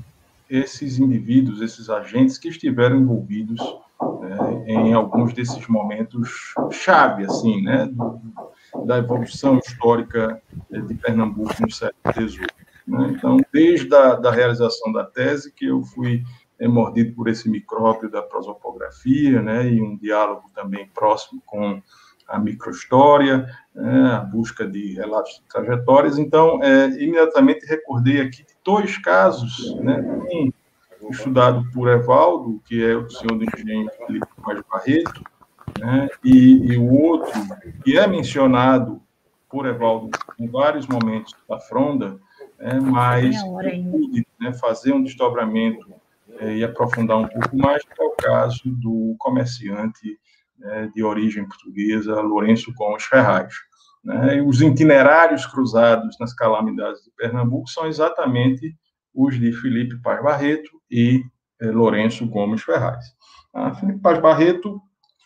esses indivíduos, esses agentes que estiveram envolvidos, né, em alguns desses momentos chave, assim, né, do, da evolução histórica de Pernambuco no século dezoito. Né? Então, desde a da realização da tese, que eu fui é, mordido por esse micróbio da prosopografia, né, e um diálogo também próximo com a microhistória, né, a busca de relatos de trajetórias. Então, é, imediatamente recordei aqui de dois casos, né, um estudado por Evaldo, que é o senhor do engenho Felipe Paz Barreto, né, e, e o outro, que é mencionado por Evaldo em vários momentos da Fronda, é, mas eu pude, né, fazer um desdobramento é, e aprofundar um pouco mais, que é o caso do comerciante, né, de origem portuguesa, Lourenço Gomes Ferraz. Né, e os itinerários cruzados nas calamidades de Pernambuco são exatamente os de Felipe Paz Barreto e é, Lourenço Gomes Ferraz. Ah, Felipe Paz Barreto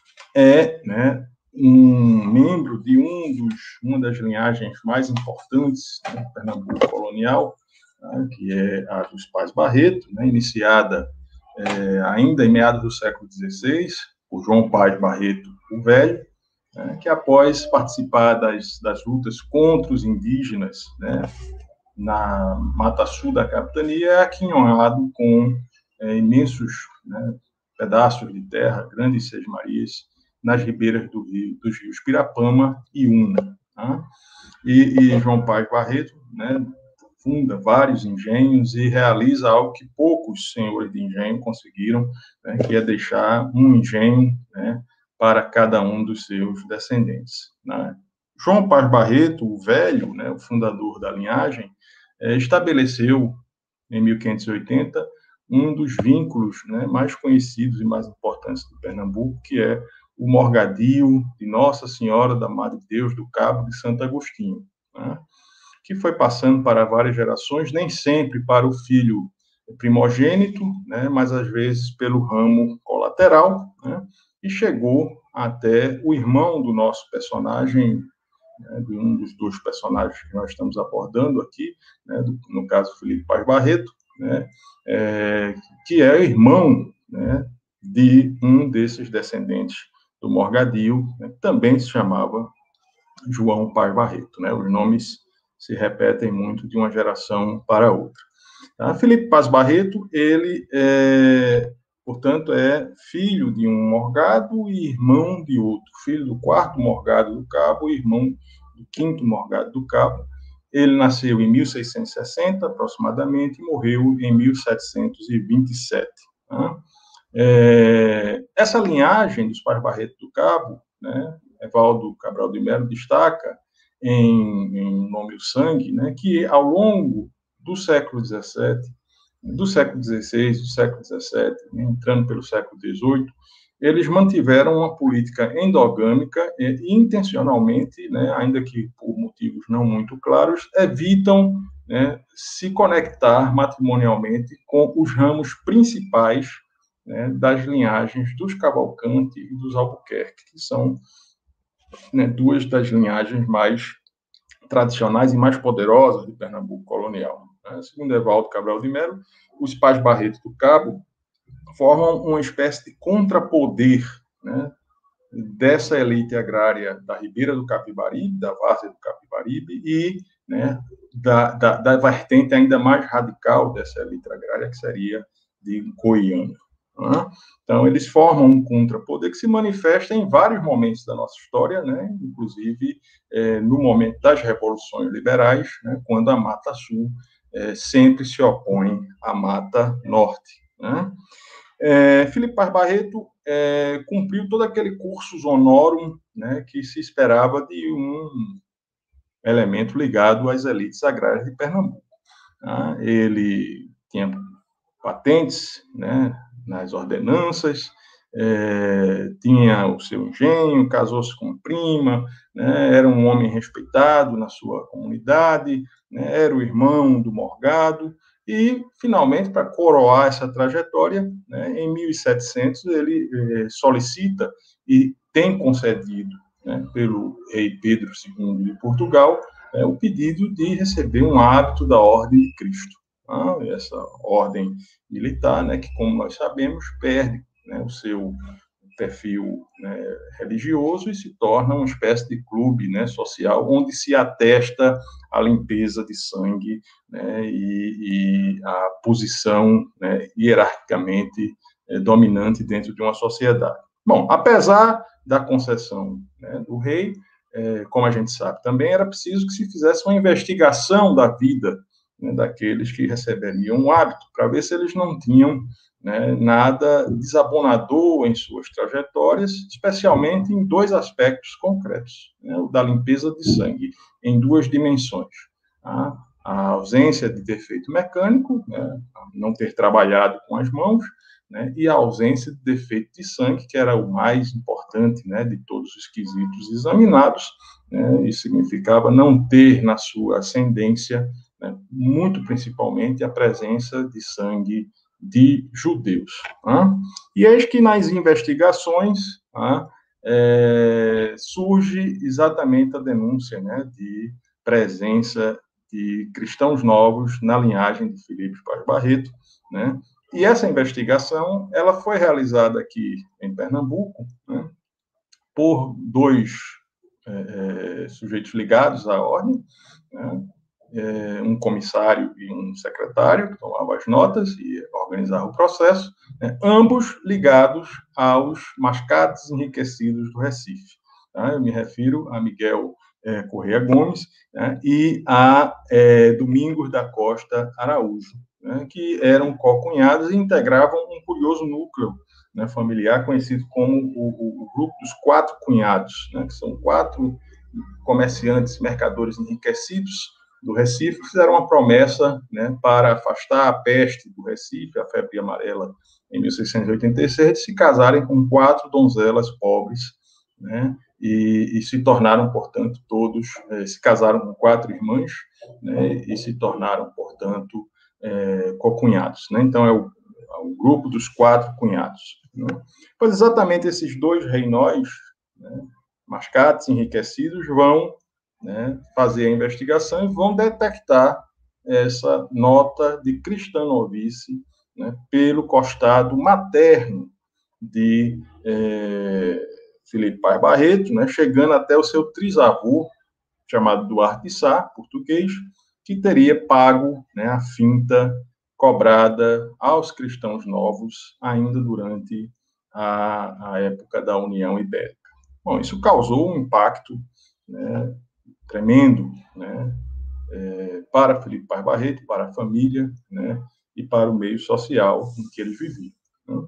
é, né, um membro de um dos, uma das linhagens mais importantes do Pernambuco colonial, né, que é a dos Paz Barreto, né, iniciada é, ainda em meados do século dezesseis, por João Paz Barreto, o Velho, né, que após participar das, das lutas contra os indígenas, né, na Mata Sul da capitania, é aquinhoado com é, imensos, né, pedaços de terra, grandes sesmarias, nas ribeiras do rio, dos rios Pirapama e Una. Tá? E, e João Paz Barreto, né, funda vários engenhos e realiza algo que poucos senhores de engenho conseguiram, né, que é deixar um engenho, né, para cada um dos seus descendentes. Né? João Paz Barreto, o Velho, né, o fundador da linhagem, é, estabeleceu, em mil quinhentos e oitenta, um dos vínculos, né, mais conhecidos e mais importantes do Pernambuco, que é o morgadio de Nossa Senhora da Madre de Deus do Cabo de Santo Agostinho, né, que foi passando para várias gerações, nem sempre para o filho primogênito, né, mas às vezes pelo ramo colateral, né, e chegou até o irmão do nosso personagem, né, de um dos dois personagens que nós estamos abordando aqui, né, do, no caso Felipe Paz Barreto, né, é, que é irmão, né, de um desses descendentes do morgadio, né, que também se chamava João Paz Barreto. Né, os nomes se repetem muito de uma geração para outra. Tá? Felipe Paz Barreto, ele, é, portanto, é filho de um morgado e irmão de outro, filho do quarto morgado do Cabo e irmão do quinto morgado do Cabo. Ele nasceu em mil seiscentos e sessenta, aproximadamente, e morreu em mil setecentos e vinte e sete. Tá? É, essa linhagem dos Paz Barreto do Cabo, né, Evaldo Cabral de Melo destaca em, em Nome e o Sangue, né, que ao longo do século dezessete, do século dezesseis, do século dezessete, né, entrando pelo século dezoito, eles mantiveram uma política endogâmica e, intencionalmente, né, ainda que por motivos não muito claros, evitam, né, se conectar matrimonialmente com os ramos principais, né, das linhagens dos Cavalcante e dos Albuquerque, que são, né, duas das linhagens mais tradicionais e mais poderosas de Pernambuco colonial. Né? Segundo Evaldo Cabral de Melo, os Paz Barreto do Cabo formam uma espécie de contrapoder, né, dessa elite agrária da Ribeira do Capibaribe, da várzea do Capibaribe, e né, da, da, da vertente ainda mais radical dessa elite agrária, que seria de Goiânia. Né? Então, eles formam um contrapoder que se manifesta em vários momentos da nossa história, né? Inclusive é, no momento das revoluções liberais, né? Quando a Mata Sul é, sempre se opõe à Mata Norte. Né? É, Filipe Paz Barreto é, cumpriu todo aquele cursus honorum, né, que se esperava de um elemento ligado às elites agrárias de Pernambuco. Tá? Ele tinha patentes, né, nas ordenanças, é, tinha o seu engenho, casou-se com prima, né, era um homem respeitado na sua comunidade, né, era o irmão do Morgado, e, finalmente, para coroar essa trajetória, né, em mil e setecentos, ele eh, solicita e tem concedido, né, pelo rei Pedro segundo de Portugal, eh, o pedido de receber um hábito da Ordem de Cristo. Ah, essa ordem militar, né, que, como nós sabemos, perde, né, o seu perfil, né, religioso e se torna uma espécie de clube, né, social, onde se atesta a limpeza de sangue, né, e, e a posição, né, hierarquicamente é, dominante dentro de uma sociedade. Bom, apesar da concessão, né, do rei, é, como a gente sabe também, era preciso que se fizesse uma investigação da vida, né, daqueles que receberiam o hábito, para ver se eles não tinham, né, nada desabonador em suas trajetórias, especialmente em dois aspectos concretos, né, o da limpeza de sangue, em duas dimensões. Tá? A ausência de defeito mecânico, né, não ter trabalhado com as mãos, né, e a ausência de defeito de sangue, que era o mais importante, né, de todos os quesitos examinados, né, isso significava não ter na sua ascendência, né, muito principalmente, a presença de sangue de judeus. Tá? E eis que nas investigações, tá, é, surge exatamente a denúncia, né, de presença de cristãos novos na linhagem de Filipe Paz Barreto, né? E essa investigação, ela foi realizada aqui em Pernambuco, né, por dois é, sujeitos ligados à ordem, né, é, um comissário e um secretário, que tomavam as notas e organizavam o processo, né, ambos ligados aos mascates enriquecidos do Recife. Tá? Eu me refiro a Miguel é, Correia Gomes, né, e a é, Domingos da Costa Araújo, né, que eram co-cunhados e integravam um curioso núcleo, né, familiar conhecido como o, o, o grupo dos quatro cunhados, né, que são quatro comerciantes, mercadores enriquecidos do Recife, fizeram uma promessa, né, para afastar a peste do Recife, a febre amarela, em mil seiscentos e oitenta e seis, de se casarem com quatro donzelas pobres, né, e, e se tornaram, portanto, todos, eh, se casaram com quatro irmãs, né, e se tornaram, portanto, eh, cocunhados. Né? Então, é o, é o grupo dos quatro cunhados. Né? Pois exatamente esses dois reinóis, né, mascates enriquecidos, vão, né, fazer a investigação e vão detectar essa nota de cristanovice, né, pelo costado materno de é, Filipe Paz Barreto, né, chegando até o seu trisavô, chamado Duarte de Sá, português, que teria pago, né, a finta cobrada aos cristãos novos ainda durante a, a época da União Ibérica. Bom, isso causou um impacto, né, tremendo, né, é, para Filipe Paz Barreto, para a família, né, e para o meio social em que eles viviam. Né.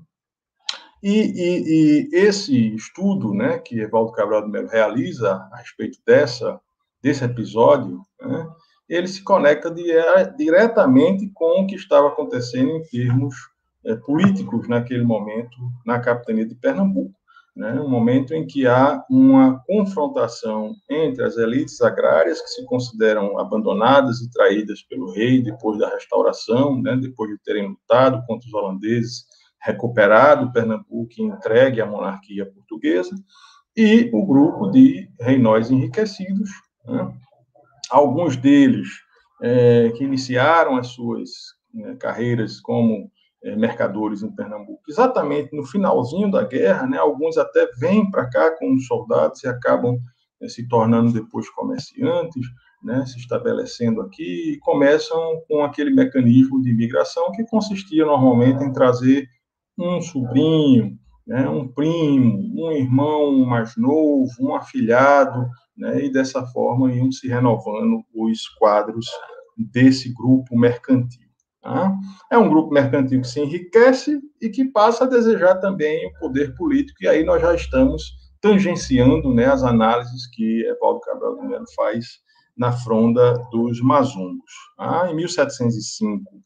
E, e, e esse estudo, né, que Evaldo Cabral de Melo realiza a respeito dessa, desse episódio, né, ele se conecta diretamente com o que estava acontecendo em termos é, políticos naquele momento na capitania de Pernambuco. Né, um momento em que há uma confrontação entre as elites agrárias, que se consideram abandonadas e traídas pelo rei depois da restauração, né, depois de terem lutado contra os holandeses, recuperado Pernambuco e entregue à monarquia portuguesa, e o grupo de reinóis enriquecidos, né, alguns deles é, que iniciaram as suas, né, carreiras como mercadores em Pernambuco, exatamente no finalzinho da guerra, né, alguns até vêm para cá como soldados e acabam, né, se tornando depois comerciantes, né, se estabelecendo aqui, e começam com aquele mecanismo de migração que consistia normalmente em trazer um sobrinho, né, um primo, um irmão mais novo, um afilhado, né, e dessa forma iam se renovando os quadros desse grupo mercantil. Tá? É um grupo mercantil que se enriquece e que passa a desejar também o poder político, e aí nós já estamos tangenciando, né, as análises que Evaldo Cabral de Melo faz na fronda dos Mazungos. Ah, em mil setecentos e cinco,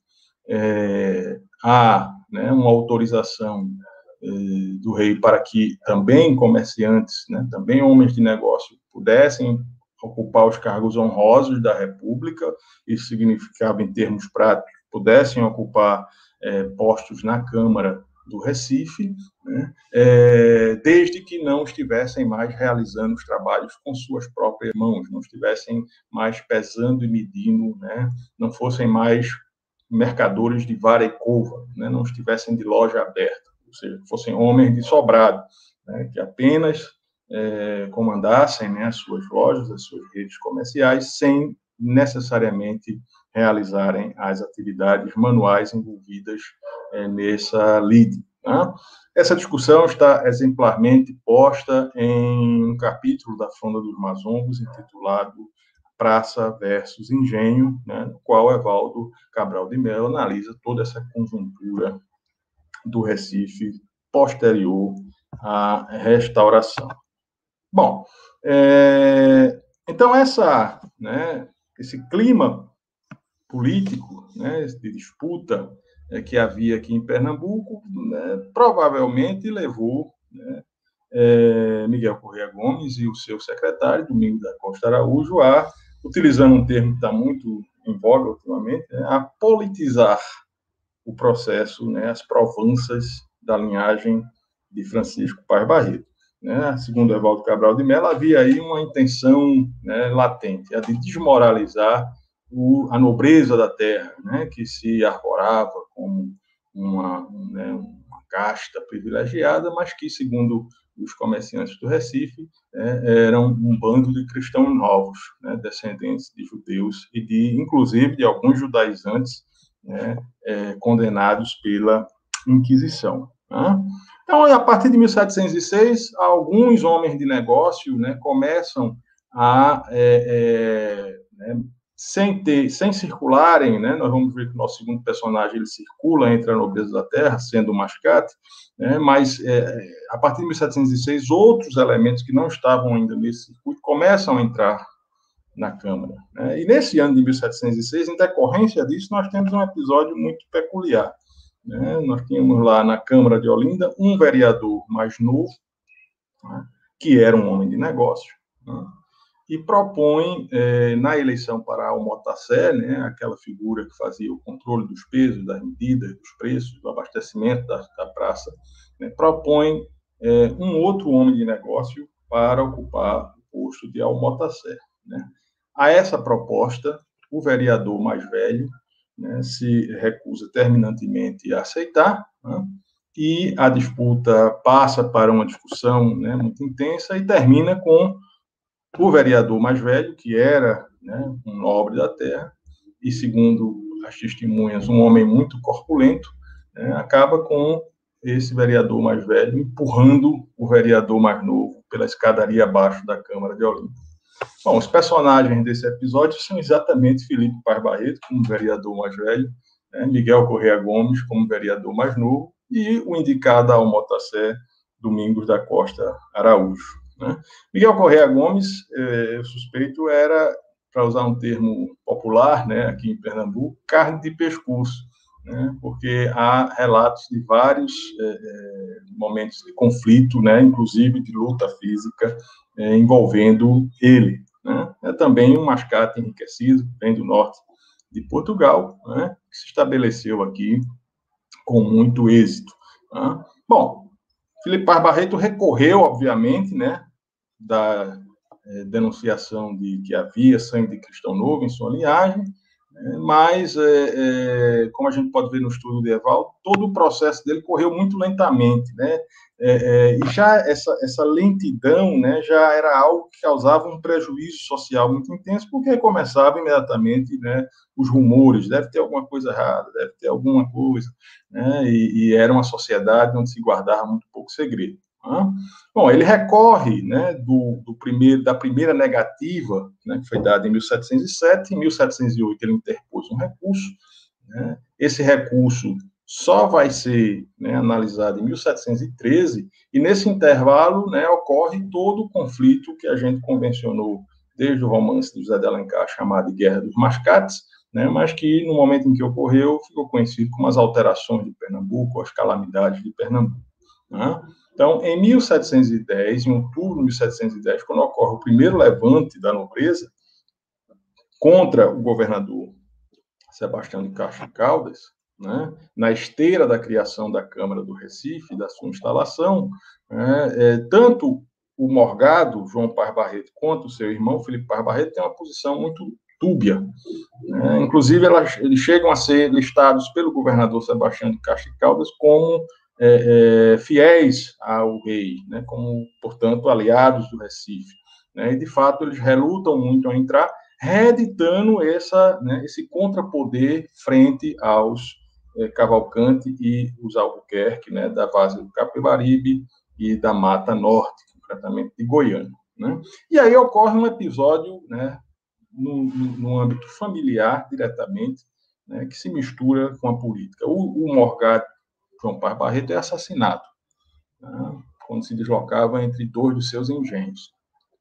é, há, né, uma autorização é, do rei para que também comerciantes, né, também homens de negócio, pudessem ocupar os cargos honrosos da República. Isso significava, em termos práticos, pudessem ocupar é, postos na Câmara do Recife, né, é, desde que não estivessem mais realizando os trabalhos com suas próprias mãos, não estivessem mais pesando e medindo, né, não fossem mais mercadores de vara e cova, né, não estivessem de loja aberta, ou seja, fossem homens de sobrado, né, que apenas é, comandassem, né, as suas lojas, as suas redes comerciais, sem necessariamente realizarem as atividades manuais envolvidas é, nessa lide. Tá? Essa discussão está exemplarmente posta em um capítulo da Fronda dos Mazongos, intitulado Praça versus Engenho, né, no qual Evaldo Cabral de Melo analisa toda essa conjuntura do Recife posterior à restauração. Bom, é, então essa, né, esse clima político, né, de disputa é, que havia aqui em Pernambuco, né, provavelmente levou, né, é, Miguel Correia Gomes e o seu secretário, Domingos da Costa Araújo, a, utilizando um termo que está muito em voga ultimamente, né, a politizar o processo, né, as provanças da linhagem de Francisco Paz Barreto. Né? Segundo Evaldo Cabral de Melo, havia aí uma intenção, né, latente, a de desmoralizar o, a nobreza da terra, né, que se arvorava como uma, né, uma casta privilegiada, mas que, segundo os comerciantes do Recife, né, eram um bando de cristãos novos, né, descendentes de judeus e, de, inclusive, de alguns judaizantes, né, é, condenados pela Inquisição. Né? Então, a partir de mil setecentos e seis, alguns homens de negócio, né, começam a, é, é, né, sem, ter, sem circularem, né, nós vamos ver que o nosso segundo personagem ele circula entre a nobreza da terra, sendo o Mascate, né, mas é, a partir de mil setecentos e seis, outros elementos que não estavam ainda nesse circuito começam a entrar na Câmara. Né? E nesse ano de mil setecentos e seis, em decorrência disso, nós temos um episódio muito peculiar. Né? Nós tínhamos lá na Câmara de Olinda um vereador mais novo, né, que era um homem de negócio, né, e propõe, eh, na eleição para a Almotacé, né, aquela figura que fazia o controle dos pesos, das medidas, dos preços, do abastecimento da, da praça, né, propõe eh, um outro homem de negócio para ocupar o posto de Almotacé. Né? A essa proposta, o vereador mais velho, né, se recusa terminantemente a aceitar, né, e a disputa passa para uma discussão, né, muito intensa e termina com o vereador mais velho, que era, né, um nobre da terra, e, segundo as testemunhas, um homem muito corpulento, né, acaba com esse vereador mais velho empurrando o vereador mais novo pela escadaria abaixo da Câmara de Olinda. Bom, os personagens desse episódio são exatamente Felipe Paz Barreto, como vereador mais velho, né, Miguel Correia Gomes, como vereador mais novo, e o indicado ao Almotacé, Domingos da Costa Araújo. Né? Miguel Correia Gomes, eh, eu suspeito, era, para usar um termo popular, né, aqui em Pernambuco, carne de pescoço, né, porque há relatos de vários eh, momentos de conflito, né, inclusive de luta física, eh, envolvendo ele. Né? É também um mascate enriquecido, vem do norte de Portugal, né, que se estabeleceu aqui com muito êxito. Né? Bom, Felipe Paz Barreto recorreu, obviamente, né, da eh, denunciação de que havia sangue de cristão novo em sua linhagem, Mas, é, é, como a gente pode ver no estudo de Evaldo, todo o processo dele correu muito lentamente, né? É, é, e já essa, essa lentidão, né, já era algo que causava um prejuízo social muito intenso, porque começava imediatamente, né, os rumores, deve ter alguma coisa errada, deve ter alguma coisa, né? E, e era uma sociedade onde se guardava muito pouco segredo. Né? Bom, ele recorre, né, do, do primeiro, da primeira negativa, né, que foi dada em mil setecentos e sete, em mil setecentos e oito ele interpôs um recurso, né, esse recurso só vai ser, né, analisado em mil setecentos e treze, e nesse intervalo, né, ocorre todo o conflito que a gente convencionou desde o romance de José de Alencar, chamado de Guerra dos Mascates, né, mas que, no momento em que ocorreu, ficou conhecido como as alterações de Pernambuco, as calamidades de Pernambuco. Né? Então, em mil setecentos e dez, em outubro de mil setecentos e dez, quando ocorre o primeiro levante da nobreza contra o governador Sebastião de Castro Caldas, né, na esteira da criação da Câmara do Recife, da sua instalação, né, é, tanto o Morgado, João Paz Barreto, quanto o seu irmão, Felipe Paz Barreto, têm uma posição muito dúbia. Né? Inclusive, elas, eles chegam a ser listados pelo governador Sebastião de Castro Caldas como É, é, fiéis ao rei, né, como, portanto, aliados do Recife. Né, e, de fato, eles relutam muito a entrar, reeditando essa, né, esse contrapoder frente aos é, Cavalcante e os Albuquerque, né, da base do Capibaribe e da Mata Norte, concretamente de Goiânia. Né. E aí ocorre um episódio, né, no, no, no âmbito familiar, diretamente, né, que se mistura com a política. O, o Morgado João Paz Barreto é assassinado, né, quando se deslocava entre dois dos seus engenhos.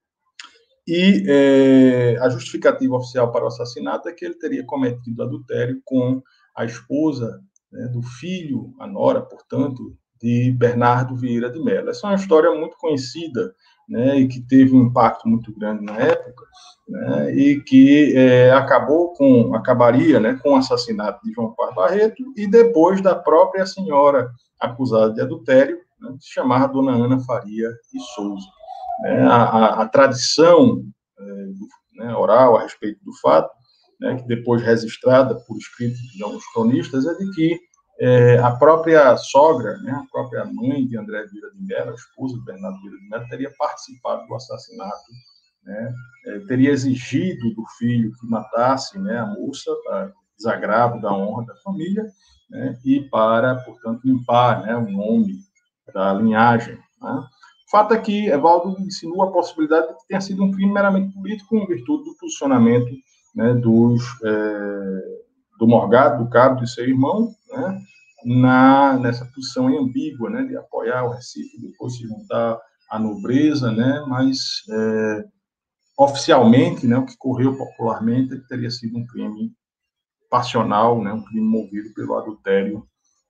E é, a justificativa oficial para o assassinato é que ele teria cometido adultério com a esposa, né, do filho, a nora, portanto, de Bernardo Vieira de Mello. Essa é uma história muito conhecida, né, e que teve um impacto muito grande na época, né, e que é, acabou com, acabaria, né, com o assassinato de João Paz Barreto e depois da própria senhora acusada de adultério, né, que se chamava Dona Ana Faria e Souza. É, a, a, a tradição é, do, né, oral a respeito do fato, né, que depois registrada por escritos de alguns cronistas, é de que é, a própria sogra, né, a própria mãe de André Vieira de Mello, a esposa de Bernardo Vieira de Mello, teria participado do assassinato, né, é, teria exigido do filho que matasse, né, a moça, para desagravo da honra da família, né, e para, portanto, limpar, né, o nome da linhagem. Né. O fato é que Evaldo insinua a possibilidade de que tenha sido um crime meramente político em virtude do posicionamento, né, dos, é, do Morgado, do Cabo, de seu irmão, né, na, nessa posição ambígua, né, de apoiar o Recife, depois se juntar à nobreza, né, mas é, oficialmente, né, o que correu popularmente é que teria sido um crime passional, né, um crime movido pelo adultério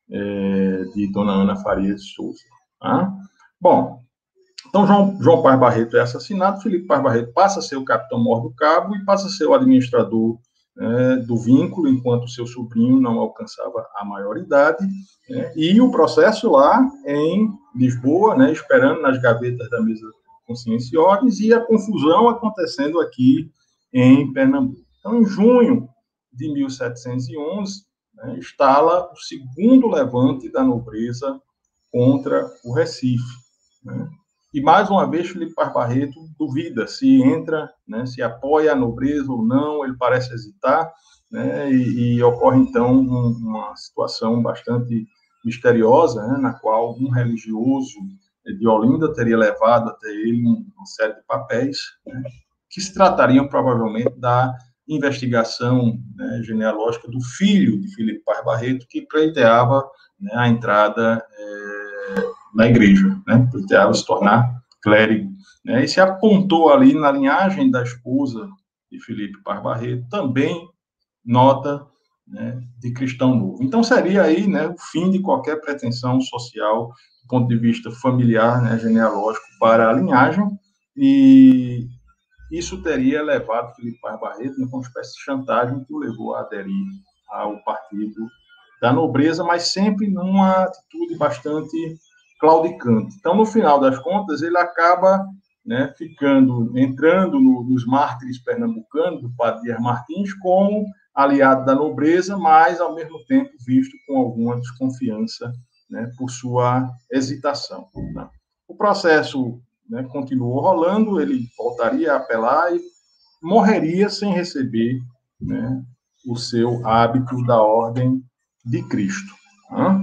é, de Dona Ana Faria de Souza. Tá? Bom, então João, João Paz Barreto é assassinado, Felipe Paz Barreto passa a ser o capitão-mor do Cabo e passa a ser o administrador é, do vínculo, enquanto seu sobrinho não alcançava a maioridade, né, e o processo lá em Lisboa, né, esperando nas gavetas da mesa Consciência e Ordens, e a confusão acontecendo aqui em Pernambuco. Então, em junho de mil setecentos e onze, né, instala o segundo levante da nobreza contra o Recife. Né? E, mais uma vez, Felipe Paz Barreto duvida se entra, né, se apoia a nobreza ou não, ele parece hesitar, né, e, e ocorre, então, um, uma situação bastante misteriosa, né, na qual um religioso de Olinda teria levado até ele uma série de papéis, né, que se tratariam, provavelmente, da investigação, né, genealógica do filho de Felipe Paz Barreto, que pleiteava, né, a entrada é, na igreja, né, pleiteava se tornar clérigo. Né, e se apontou ali na linhagem da esposa de Felipe Paz Barreto, também nota, né, de cristão novo. Então, seria aí, né, o fim de qualquer pretensão social do ponto de vista familiar, né, genealógico, para a linhagem, e isso teria levado Felipe Paz Barreto, né, com uma espécie de chantagem que o levou a aderir ao partido da nobreza, mas sempre numa atitude bastante claudicante. Então, no final das contas, ele acaba, né, ficando, entrando no, nos mártires pernambucanos, do padre Dias Martins, como aliado da nobreza, mas, ao mesmo tempo, visto com alguma desconfiança, né, por sua hesitação. Né? O processo, né, continuou rolando, ele voltaria a apelar e morreria sem receber, né, o seu hábito da Ordem de Cristo. Né?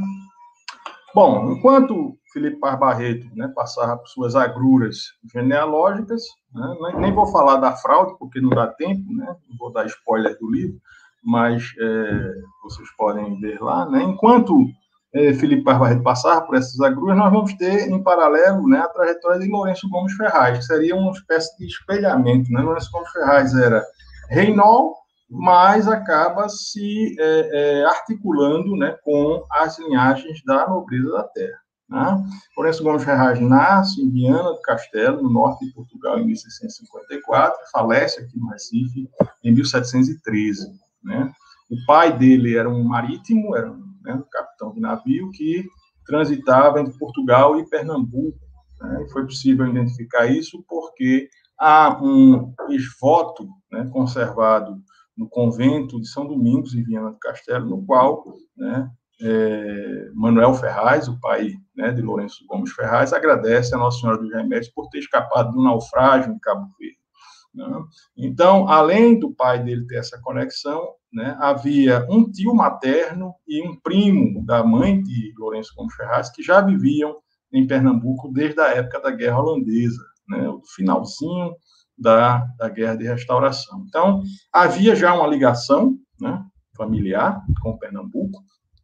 Bom, enquanto Felipe Paz Barreto, né, passava por suas agruras genealógicas, né, nem vou falar da fraude, porque não dá tempo, né, não vou dar spoiler do livro, mas é, vocês podem ver lá, né, enquanto é, Felipe Paz Barreto passava por essas agruras, nós vamos ter, em paralelo, né, a trajetória de Lourenço Gomes Ferraz, que seria uma espécie de espelhamento. Né? Lourenço Gomes Ferraz era reinol, mas acaba se é, é, articulando, né, com as linhagens da nobreza da terra. Né? Lourenço Gomes Ferraz nasce em Viana do Castelo, no norte de Portugal, em mil seiscentos e cinquenta e quatro, falece aqui no Recife em mil setecentos e treze. Né? O pai dele era um marítimo, era um, né, um capitão de navio que transitava entre Portugal e Pernambuco. Né? E foi possível identificar isso porque há um esvoto, né, conservado no convento de São Domingos, em Viana do Castelo, no qual, né, é, Manuel Ferraz, o pai, né, de Lourenço Gomes Ferraz, agradece a Nossa Senhora dos Remédios por ter escapado do naufrágio em Cabo Verde. Né? Então, além do pai dele ter essa conexão, né, havia um tio materno e um primo da mãe de Lourenço Gomes Ferraz que já viviam em Pernambuco desde a época da Guerra Holandesa, né, o finalzinho da, da Guerra de Restauração. Então, havia já uma ligação, né, familiar com Pernambuco,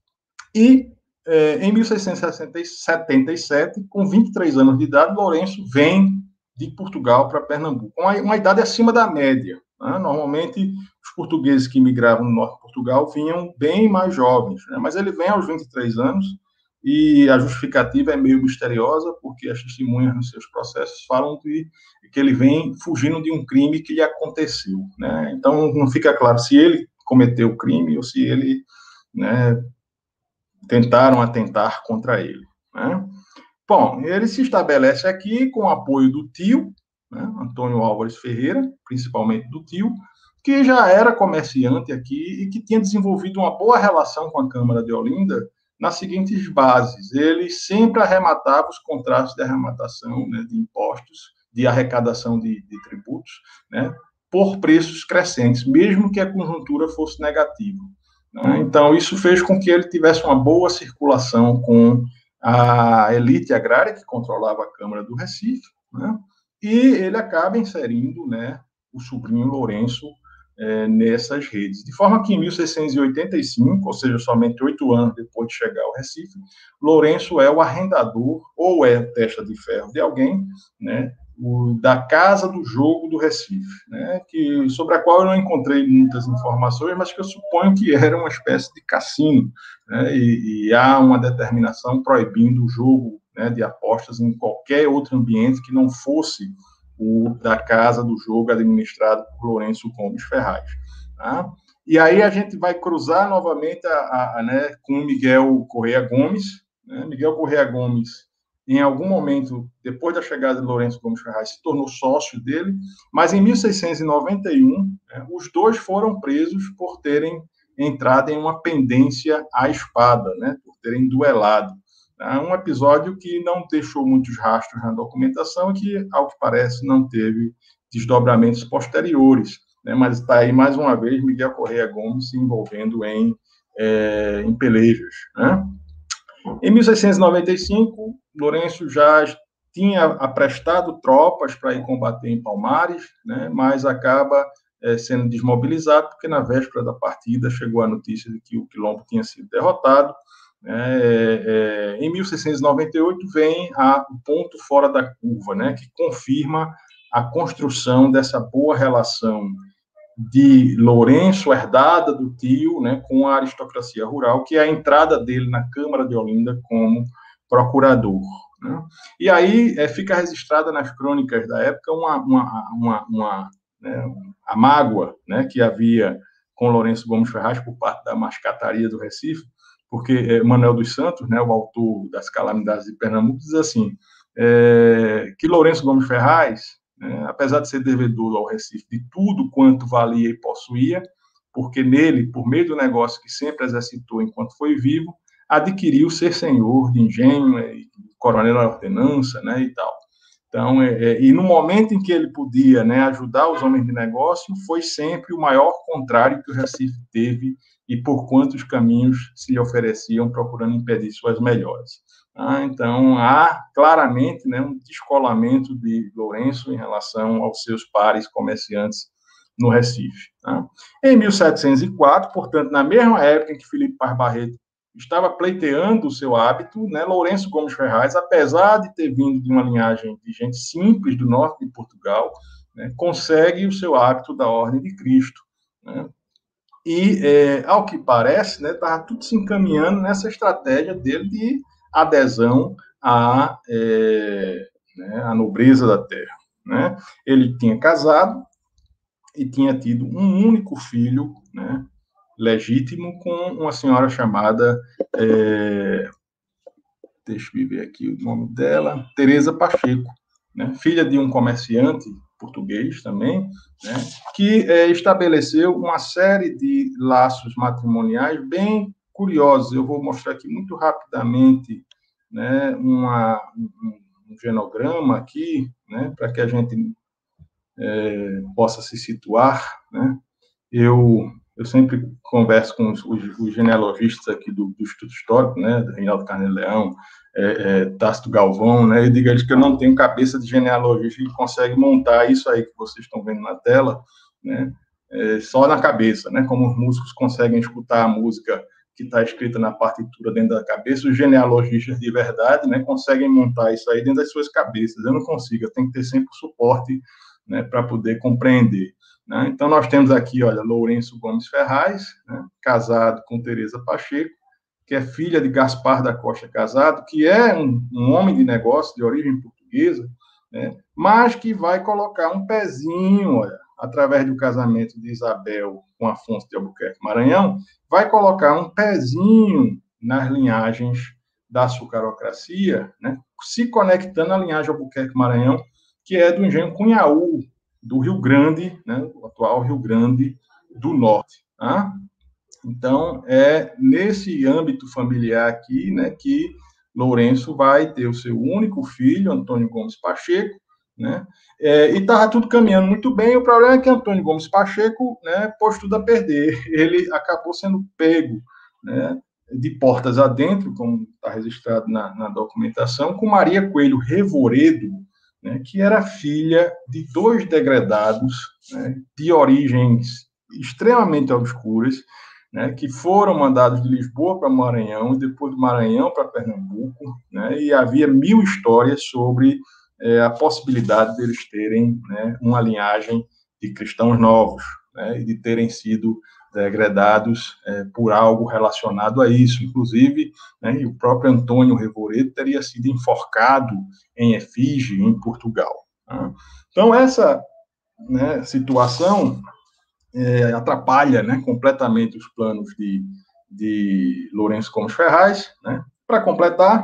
e eh, em mil seiscentos e setenta e sete, com vinte e três anos de idade, Lourenço vem de Portugal para Pernambuco, uma, uma idade acima da média. Né? Normalmente, os portugueses que migravam no norte de Portugal vinham bem mais jovens, né? Mas ele vem aos vinte e três anos, e a justificativa é meio misteriosa, porque as testemunhas nos seus processos falam de, que ele vem fugindo de um crime que lhe aconteceu. Né? Então, não fica claro se ele cometeu o crime ou se ele, né, tentaram atentar contra ele. Né? Bom, ele se estabelece aqui com o apoio do tio, né, Antônio Álvares Ferreira, principalmente do tio, que já era comerciante aqui e que tinha desenvolvido uma boa relação com a Câmara de Olinda nas seguintes bases. Ele sempre arrematava os contratos de arrematação, né, de impostos, de arrecadação de, de tributos, né, por preços crescentes, mesmo que a conjuntura fosse negativa. Né? Então, isso fez com que ele tivesse uma boa circulação com a elite agrária que controlava a Câmara do Recife, né? E ele acaba inserindo, né, o sobrinho Lourenço é, nessas redes. De forma que, em mil seiscentos e oitenta e cinco, ou seja, somente oito anos depois de chegar ao Recife, Lourenço é o arrendador, ou é a testa de ferro de alguém, né, o, da Casa do Jogo do Recife, né, que, sobre a qual eu não encontrei muitas informações, mas que eu suponho que era uma espécie de cassino, né, e, e há uma determinação proibindo o jogo, né, de apostas em qualquer outro ambiente que não fosse o da Casa do Jogo administrado por Lourenço Gomes Ferraz. Tá? E aí a gente vai cruzar novamente a, a, né, com Miguel Correia Gomes. Né? Miguel Correia Gomes, em algum momento, depois da chegada de Lourenço Gomes Ferraz, se tornou sócio dele, mas em mil seiscentos e noventa e um, né, os dois foram presos por terem entrado em uma pendência à espada, né, por terem duelado. Um episódio que não deixou muitos rastros na documentação e que, ao que parece, não teve desdobramentos posteriores. Né? Mas está aí, mais uma vez, Miguel Correia Gomes se envolvendo em, é, em pelejas. Né? Em mil seiscentos e noventa e cinco, Lourenço já tinha aprestado tropas para ir combater em Palmares, né? Mas acaba é, sendo desmobilizado, porque na véspera da partida chegou a notícia de que o Quilombo tinha sido derrotado. É, é, em mil seiscentos e noventa e oito vem a, o ponto fora da curva, né, que confirma a construção dessa boa relação de Lourenço, herdada do tio, né, com a aristocracia rural, que é a entrada dele na Câmara de Olinda como procurador. Né? E aí é, fica registrada nas crônicas da época uma, uma, uma, uma, né, a mágoa, né, que havia com Lourenço Gomes Ferraz por parte da mascataria do Recife, porque Manuel dos Santos, né, o autor das Calamidades de Pernambuco, diz assim, é, que Lourenço Gomes Ferraz, né, apesar de ser devedor ao Recife de tudo quanto valia e possuía, porque nele, por meio do negócio que sempre exercitou enquanto foi vivo, adquiriu ser senhor de engenho, coronel da ordenança, né, e tal. Então, é, é, e no momento em que ele podia, né, ajudar os homens de negócio, foi sempre o maior contrário que o Recife teve e por quantos caminhos se lhe ofereciam procurando impedir suas melhores. Ah, então, há claramente, né, um descolamento de Lourenço em relação aos seus pares comerciantes no Recife. Tá? Em mil setecentos e quatro, portanto, na mesma época em que Felipe Paz Barreto estava pleiteando o seu hábito, né, Lourenço Gomes Ferraz, apesar de ter vindo de uma linhagem de gente simples do norte de Portugal, né, consegue o seu hábito da Ordem de Cristo. Né? E, é, ao que parece, estava né, tudo se encaminhando nessa estratégia dele de adesão à, é, né, à nobreza da terra. Né? Ele tinha casado e tinha tido um único filho, né, legítimo, com uma senhora chamada, é, deixa eu ver aqui o nome dela, Teresa Pacheco, né, filha de um comerciante português também, né, que é, estabeleceu uma série de laços matrimoniais bem curiosos. Eu vou mostrar aqui muito rapidamente, né, uma, um, um genograma aqui, né, para que a gente é, possa se situar. Né. Eu Eu sempre converso com os, os, os genealogistas aqui do, do Instituto Histórico, né, do Reinaldo Carneiro Leão, é, é, Tácito Galvão, né, e digo a eles que eu não tenho cabeça de genealogista que consegue montar isso aí que vocês estão vendo na tela, né, é, só na cabeça, né, como os músicos conseguem escutar a música que está escrita na partitura dentro da cabeça, os genealogistas de verdade, né, conseguem montar isso aí dentro das suas cabeças. Eu não consigo, eu tenho que ter sempre o suporte, né, para poder compreender. Né? Então, nós temos aqui, olha, Lourenço Gomes Ferraz, né, casado com Teresa Pacheco, que é filha de Gaspar da Costa Casado, que é um, um homem de negócio de origem portuguesa, né, mas que vai colocar um pezinho, olha, através do casamento de Isabel com Afonso de Albuquerque Maranhão, vai colocar um pezinho nas linhagens da açucarocracia, né, se conectando à linhagem Albuquerque Maranhão, que é do engenho Cunhaú, do Rio Grande, né, o atual Rio Grande do Norte. Tá? Então, é nesse âmbito familiar aqui, né, que Lourenço vai ter o seu único filho, Antônio Gomes Pacheco, né, é, e estava tudo caminhando muito bem. O problema é que Antônio Gomes Pacheco, né, pôs tudo a perder. Ele acabou sendo pego, né, de portas adentro, como está registrado na, na documentação, com Maria Coelho Revoredo, né, que era filha de dois degredados, né, de origens extremamente obscuras, né, que foram mandados de Lisboa para Maranhão, e depois do Maranhão para Pernambuco, né, e havia mil histórias sobre é, a possibilidade deles terem, né, uma linhagem de cristãos novos, né, e de terem sido degredados é, por algo relacionado a isso. Inclusive, né, e o próprio Antônio Revoredo teria sido enforcado em efígie em Portugal. Né? Então, essa, né, situação é, atrapalha, né, completamente os planos de, de Lourenço Gomes Ferraz. Né? Para completar,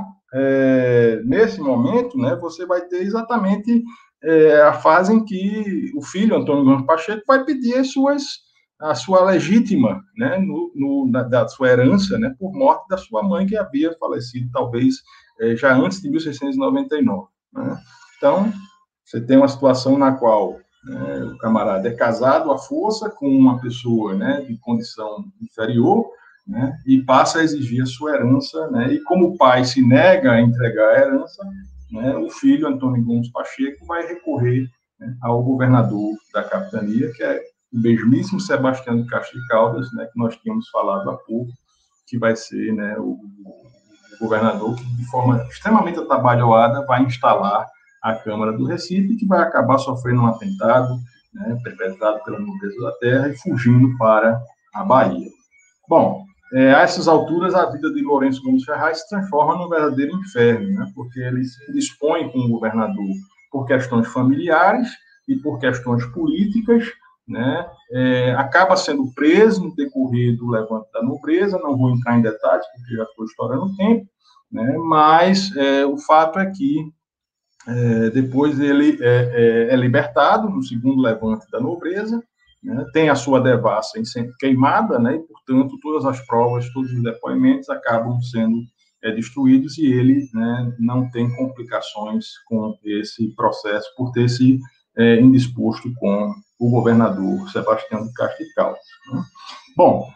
é, nesse momento, né, você vai ter exatamente é, a fase em que o filho, Antônio Gomes Pacheco, vai pedir as suas a sua legítima, né, no, no, na, da sua herança, né, por morte da sua mãe, que havia falecido, talvez, eh, já antes de mil seiscentos e noventa e nove. Né? Então, você tem uma situação na qual, né, o camarada é casado à força com uma pessoa, né, de condição inferior, né, e passa a exigir a sua herança, né, e como o pai se nega a entregar a herança, né, o filho, Antônio Gomes Pacheco, vai recorrer, né, ao governador da capitania, que é o mesmíssimo Sebastião de Castro e Caldas, né, que nós tínhamos falado há pouco, que vai ser, né, o, o governador que, de forma extremamente atabalhoada, vai instalar a Câmara do Recife, que vai acabar sofrendo um atentado, né, perpetrado pela nobreza da terra e fugindo para a Bahia. Bom, é, a essas alturas, a vida de Lourenço Gomes Ferraz se transforma num verdadeiro inferno, né, porque ele se dispõe com o governador por questões familiares e por questões políticas, né, é, acaba sendo preso no decorrer do levante da nobreza. Não vou entrar em detalhes, porque já estou estourando o tempo, né, mas é, o fato é que é, depois ele é, é, é libertado no segundo levante da nobreza, né, tem a sua devassa queimada, né, e, portanto, todas as provas, todos os depoimentos acabam sendo é, destruídos, e ele, né, não tem complicações com esse processo por ter se é, indisposto com o governador Sebastião de Castro e Caldas. Né? Bom,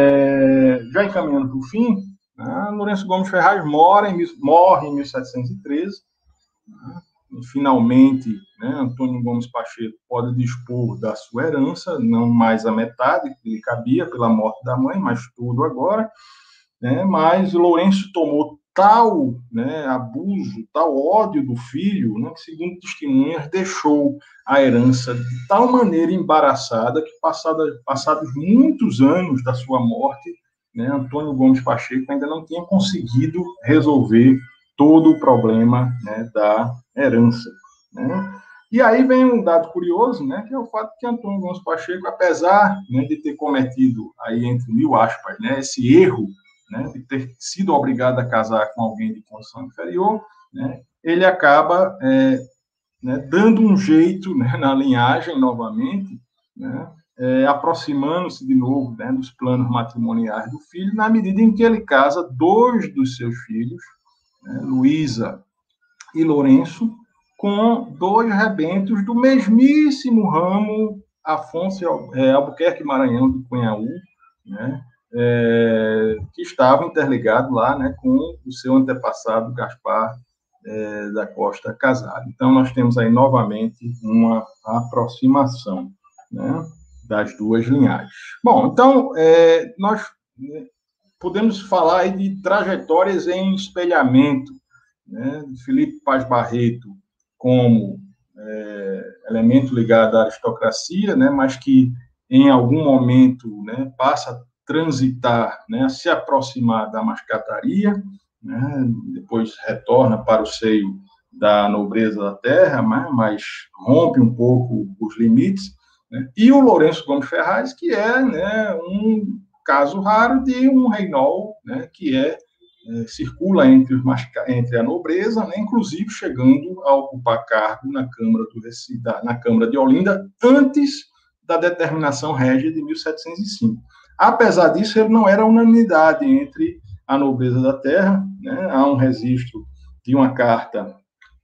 é, já encaminhando para o fim, né, Lourenço Gomes Ferraz morre em, morre em mil setecentos e treze, né, e finalmente, né, Antônio Gomes Pacheco pode dispor da sua herança, não mais a metade que lhe cabia pela morte da mãe, mas tudo agora, né, mas Lourenço tomou tal, né, abuso, tal ódio do filho, né, que, segundo testemunhas, deixou a herança de tal maneira embaraçada que, passada, passados muitos anos da sua morte, né, Antônio Gomes Pacheco ainda não tinha conseguido resolver todo o problema, né, da herança. Né? E aí vem um dado curioso, né, que é o fato que Antônio Gomes Pacheco, apesar, né, de ter cometido, aí entre mil aspas, né, esse erro, né, de ter sido obrigado a casar com alguém de condição inferior, né, ele acaba é, né, dando um jeito, né, na linhagem, novamente, né, é, aproximando-se de novo, né, dos planos matrimoniais do filho, na medida em que ele casa dois dos seus filhos, né, Luísa e Lourenço, com dois rebentos do mesmíssimo ramo Afonso é, Albuquerque Maranhão de Cunhaú, né, É, que estava interligado lá, né, com o seu antepassado Gaspar é, da Costa Casado. Então, nós temos aí novamente uma aproximação, né, das duas linhagens. Bom, então, é, nós né, podemos falar aí de trajetórias em espelhamento, né, de Felipe Paz Barreto como é, elemento ligado à aristocracia, né, mas que em algum momento, né, passa a transitar, né, a se aproximar da mascataria, né, depois retorna para o seio da nobreza da terra, mas, mas rompe um pouco os limites, né, e o Lourenço Gomes Ferraz, que é, né, um caso raro de um reinol, né, que é, é circula entre, os entre a nobreza, né, inclusive chegando a ocupar cargo na Câmara, do, na Câmara de Olinda, antes da determinação régia de mil setecentos e cinco. Apesar disso, ele não era unanimidade entre a nobreza da terra, né? Há um registro de uma carta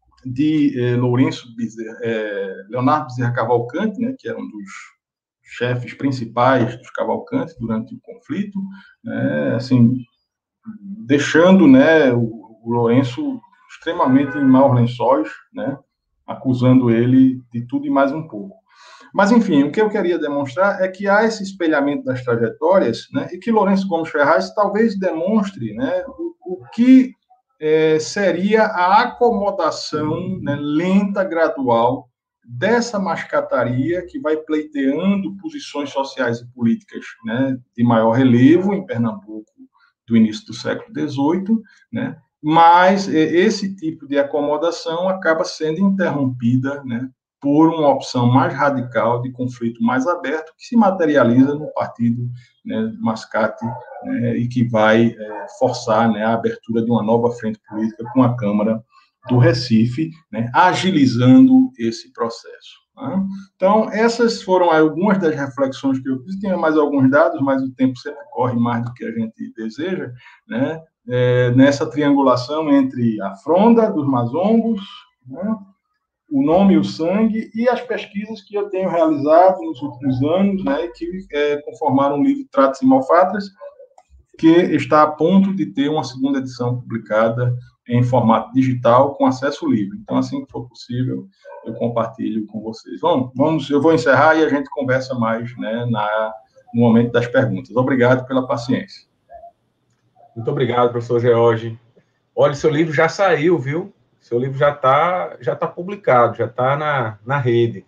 de eh, Lourenço Bezerra, eh, Leonardo Bezerra Cavalcante, né? Que era um dos chefes principais dos Cavalcantes durante o conflito, né? Assim, deixando, né, o, o Lourenço extremamente em maus lençóis, né? Acusando ele de tudo e mais um pouco. Mas, enfim, o que eu queria demonstrar é que há esse espelhamento das trajetórias, né, e que Lourenço Gomes Ferraz talvez demonstre, né, o, o que é, seria a acomodação, né, lenta, gradual, dessa mascataria que vai pleiteando posições sociais e políticas, né, de maior relevo em Pernambuco do início do século dezoito, né, mas esse tipo de acomodação acaba sendo interrompida, né, por uma opção mais radical de conflito mais aberto, que se materializa no partido, né, Mascate, né, e que vai é, forçar, né, a abertura de uma nova frente política com a Câmara do Recife, né, agilizando esse processo. Né? Então, essas foram algumas das reflexões que eu fiz. Tinha mais alguns dados, mas o tempo sempre corre mais do que a gente deseja, né, é, nessa triangulação entre a fronda dos mazombos, né, o nome e o sangue, e as pesquisas que eu tenho realizado nos últimos anos, né, que é, conformaram um livro Tratos e Malfatras, que está a ponto de ter uma segunda edição publicada em formato digital, com acesso livre. Então, assim que for possível, eu compartilho com vocês. Bom, vamos, eu vou encerrar e a gente conversa mais, né, na, no momento das perguntas. Obrigado pela paciência. Muito obrigado, professor George. Olha, seu livro já saiu, viu? Seu livro já está já tá publicado, já está na, na rede.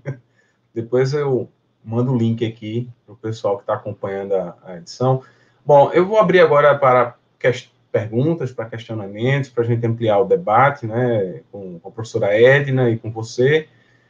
Depois eu mando o link aqui para o pessoal que está acompanhando a, a edição. Bom, eu vou abrir agora para perguntas, para questionamentos, para a gente ampliar o debate, né, com, com a professora Edna e com você.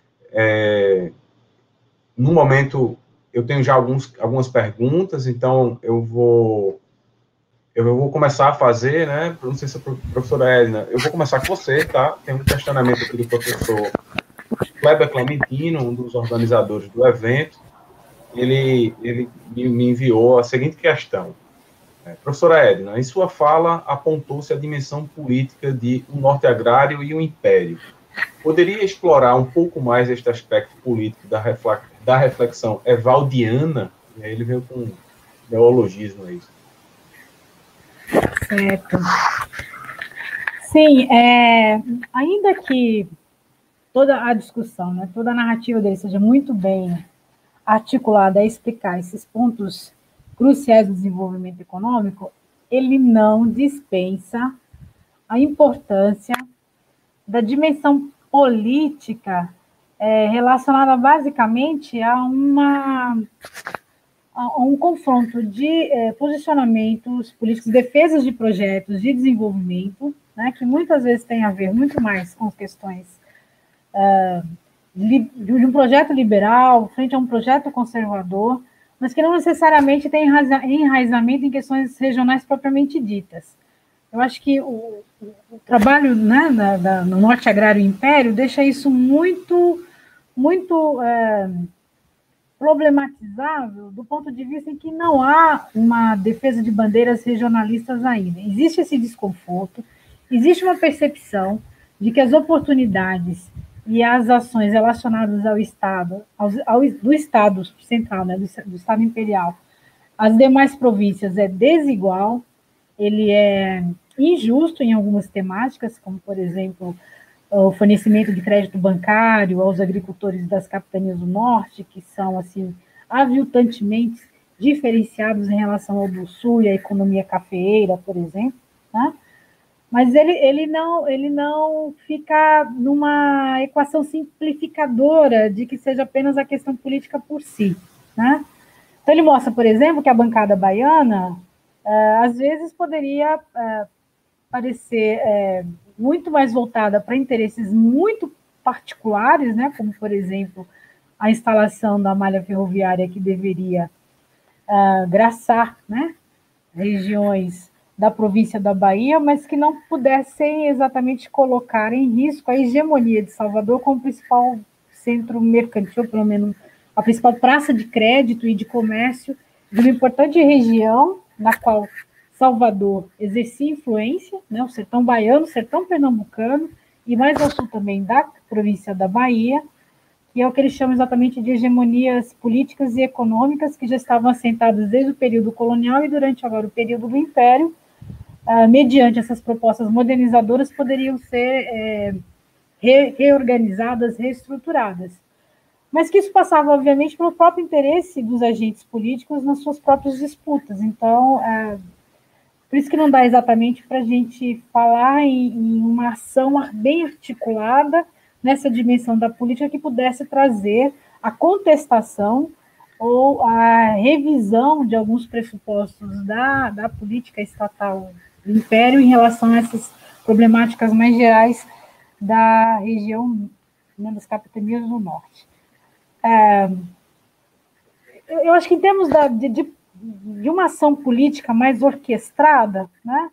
É, no momento, eu tenho já alguns, algumas perguntas, então eu vou... Eu vou começar a fazer, né? Não sei se a professora Edna, eu vou começar com você, tá? Tem um questionamento aqui do professor Kleber Clementino, um dos organizadores do evento. ele, ele me enviou a seguinte questão. Professora Edna, em sua fala apontou-se a dimensão política de um norte agrário e um império. Poderia explorar um pouco mais este aspecto político da, reflex, da reflexão evaldiana? E aí ele veio com um neologismo aí. Certo. Sim, é, ainda que toda a discussão, né, toda a narrativa dele seja muito bem articulada a explicar esses pontos cruciais do desenvolvimento econômico, ele não dispensa a importância da dimensão política é, relacionada basicamente a, uma, a um confronto de é, posicionamentos políticos, defesas de projetos de desenvolvimento, né, que muitas vezes tem a ver muito mais com questões uh, de um projeto liberal frente a um projeto conservador, mas que não necessariamente tem enraizamento em questões regionais propriamente ditas. Eu acho que o, o trabalho, né, na, da, no Norte Agrário e Império deixa isso muito, muito é, problematizável do ponto de vista em que não há uma defesa de bandeiras regionalistas ainda. Existe esse desconforto, existe uma percepção de que as oportunidades e as ações relacionadas ao Estado, ao, ao, do Estado central, né, do, do Estado imperial, às demais províncias é desigual, ele é injusto em algumas temáticas, como, por exemplo, o fornecimento de crédito bancário aos agricultores das capitanias do Norte, que são, assim, aviltantemente diferenciados em relação ao do Sul e à economia cafeeira, por exemplo, né? Mas ele, ele, não, ele não fica numa equação simplificadora de que seja apenas a questão política por si, né? Então, ele mostra, por exemplo, que a bancada baiana, é, às vezes, poderia é, parecer é, muito mais voltada para interesses muito particulares, né? Como, por exemplo, a instalação da malha ferroviária que deveria é, graçar, né, regiões da província da Bahia, mas que não pudessem exatamente colocar em risco a hegemonia de Salvador como principal centro mercantil, pelo menos a principal praça de crédito e de comércio de uma importante região na qual Salvador exercia influência, né, o sertão baiano, o sertão pernambucano, e mais ao sul também da província da Bahia, que é o que eles chamam exatamente de hegemonias políticas e econômicas que já estavam assentadas desde o período colonial e durante agora o período do Império, Uh, mediante essas propostas modernizadoras, poderiam ser é, re, reorganizadas, reestruturadas. Mas que isso passava, obviamente, pelo próprio interesse dos agentes políticos nas suas próprias disputas. Então, uh, por isso que não dá exatamente para a gente falar em, em uma ação bem articulada nessa dimensão da política que pudesse trazer a contestação ou a revisão de alguns pressupostos da, da política estatal do Império em relação a essas problemáticas mais gerais da região, né, das capitanias do Norte. É, eu acho que em termos da, de, de uma ação política mais orquestrada, né,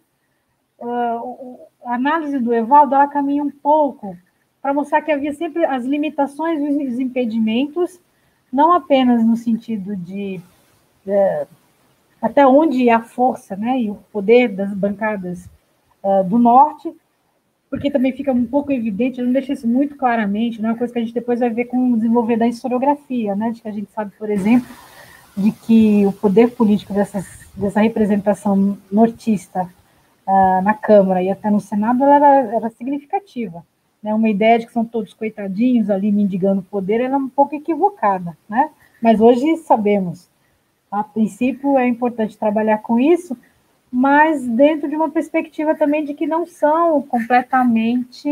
a análise do Evaldo ela caminha um pouco para mostrar que havia sempre as limitações e os impedimentos, não apenas no sentido de... de até onde a força, né, e o poder das bancadas uh, do Norte, porque também fica um pouco evidente, ele não deixa isso muito claramente, não é uma coisa que a gente depois vai ver com o desenvolver da historiografia, né, de que a gente sabe, por exemplo, de que o poder político dessas, dessa representação nortista uh, na Câmara e até no Senado ela era, era significativa. Né, uma ideia de que são todos coitadinhos ali mendigando poder, ela é um pouco equivocada, né, mas hoje sabemos. A princípio, é importante trabalhar com isso, mas dentro de uma perspectiva também de que não são completamente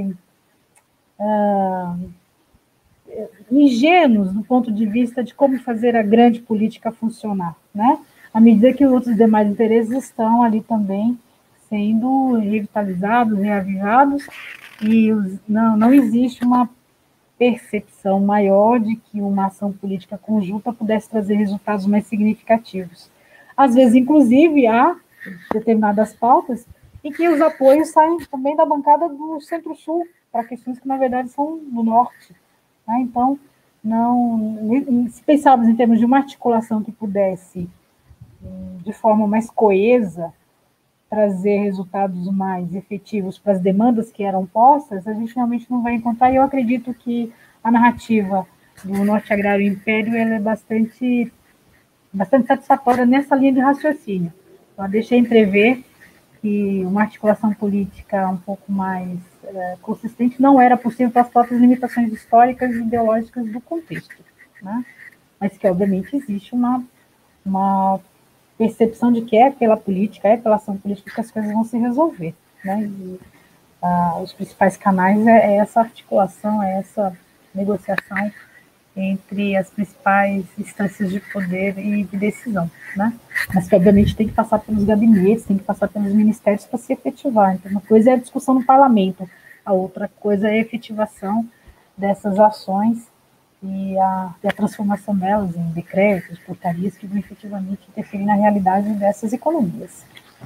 uh, ingênuos do ponto de vista de como fazer a grande política funcionar, né? À medida que outros demais interesses estão ali também sendo revitalizados, reavivados, e os, não, não existe uma percepção maior de que uma ação política conjunta pudesse trazer resultados mais significativos. Às vezes, inclusive, há determinadas pautas em que os apoios saem também da bancada do Centro-Sul, para questões que, na verdade, são do Norte. Né? Então, não, se pensávamos em termos de uma articulação que pudesse, de forma mais coesa, trazer resultados mais efetivos para as demandas que eram postas, a gente realmente não vai encontrar, e eu acredito que a narrativa do Norte Agrário e Império ela é bastante, bastante satisfatória nessa linha de raciocínio. Ela deixa entrever que uma articulação política um pouco mais é, consistente não era possível para as próprias limitações históricas e ideológicas do contexto, né? Mas que, obviamente, existe uma, uma percepção de que é pela política, é pela ação política que as coisas vão se resolver, né? E, ah, os principais canais é, é essa articulação, é essa negociação entre as principais instâncias de poder e de decisão, né? Mas que, obviamente, tem que passar pelos gabinetes, tem que passar pelos ministérios para se efetivar. Então, uma coisa é a discussão no parlamento, a outra coisa é a efetivação dessas ações e a, e a transformação delas em decretos, portarias que vão efetivamente interferir na realidade dessas economias.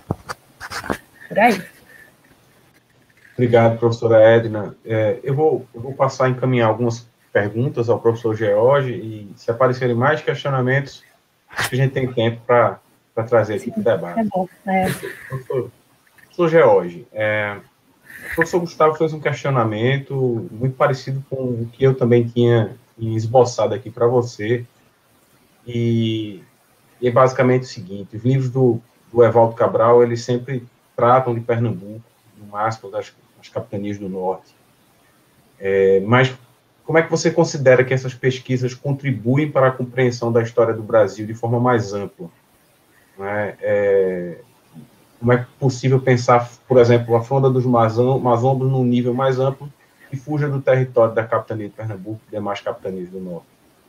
Por aí. Obrigado, professora Edna. É, eu, vou, eu vou passar a encaminhar algumas perguntas ao professor George, e se aparecerem mais questionamentos, acho que a gente tem tempo para trazer aqui para o debate. É bom, é. Professor, professor George, é, o professor Gustavo fez um questionamento muito parecido com o que eu também tinha esboçado aqui para você, e, e é basicamente o seguinte: os livros do, do Evaldo Cabral, eles sempre tratam de Pernambuco, no máximo das, das capitanias do Norte, é, mas como é que você considera que essas pesquisas contribuem para a compreensão da história do Brasil de forma mais ampla? Né? É, como é possível pensar, por exemplo, a Fronda dos Mazombos num nível mais amplo que fuja do território da capitania de Pernambuco e demais capitanias do Norte?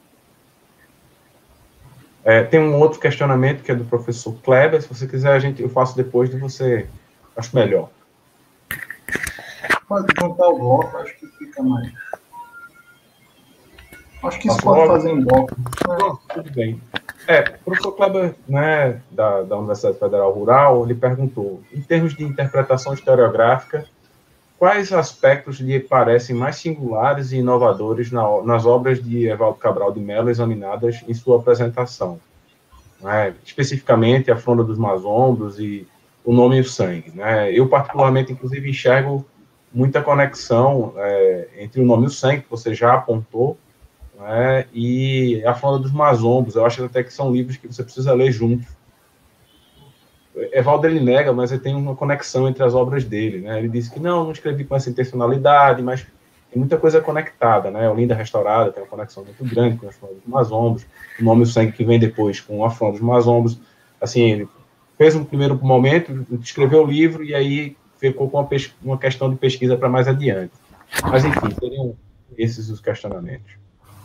É, tem um outro questionamento que é do professor Kleber. Se você quiser, a gente, eu faço depois de você. Acho melhor. Pode contar o bloco, acho que fica mais... Acho que isso pode logo fazer em bloco. Não, tudo bem. É, o professor Kleber, né, da, da Universidade Federal Rural, ele perguntou, em termos de interpretação historiográfica, quais aspectos lhe parecem mais singulares e inovadores na, nas obras de Evaldo Cabral de Melo examinadas em sua apresentação? Né, especificamente, a Fronda dos Mazombos e o Nome e o Sangue. Né? Eu, particularmente, inclusive, enxergo muita conexão é, entre o Nome e o Sangue, que você já apontou, né, e a Fronda dos Mazombos. Eu acho até que são livros que você precisa ler juntos. Evaldo, ele nega, mas ele tem uma conexão entre as obras dele, né? Ele disse que não, não escrevi com essa intencionalidade, mas tem muita coisa conectada, né? Olinda Restaurada tem uma conexão muito grande com a Fronda dos Mazombos, o Nome e o Sangue que vem depois com a Fronda dos Mazombos. Assim, ele fez um primeiro momento, escreveu o livro e aí ficou com uma, uma questão de pesquisa para mais adiante. Mas, enfim, seriam esses os questionamentos.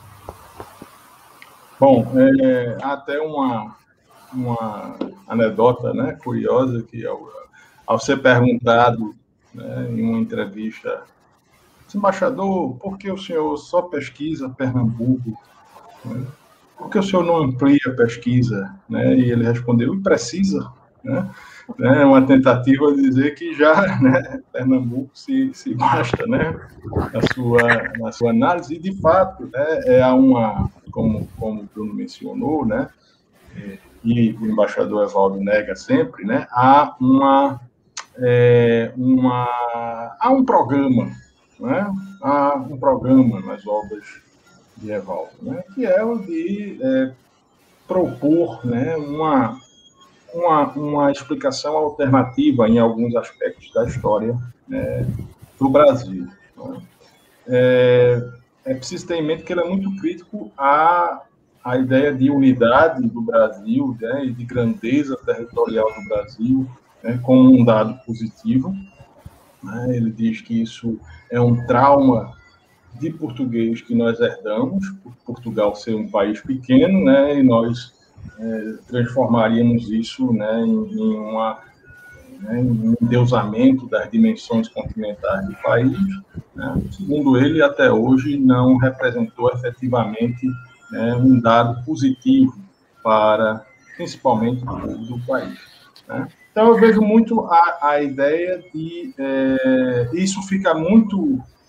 Bom, é, até uma, uma anedota, né, curiosa, que ao, ao ser perguntado, né, em uma entrevista, embaixador, por que o senhor só pesquisa Pernambuco? Né? Por que o senhor não amplia a pesquisa? Né? E ele respondeu, e precisa, né? É uma tentativa de dizer que já, né, Pernambuco se, se basta, né, na sua, na sua análise, e de fato, né, é uma, como, como o Bruno mencionou, né, e o embaixador Evaldo nega sempre, né, há, uma, é, uma, há um programa, né, há um programa nas obras de Evaldo, né, que é o de é, propor, né, uma Uma, uma explicação alternativa em alguns aspectos da história, né, do Brasil. Né? É, é preciso ter em mente que ele é muito crítico à, à ideia de unidade do Brasil, né, e de grandeza territorial do Brasil, né, como um dado positivo. Né? Ele diz que isso é um trauma de português que nós herdamos, por Portugal ser um país pequeno, né, e nós É, transformaríamos isso, né, em, em, uma, né, em um endeusamento das dimensões continentais do país. Né. Segundo ele, até hoje não representou efetivamente, né, um dado positivo para, principalmente, o povo do país. Né. Então, eu vejo muito a, a ideia de... É, isso fica muito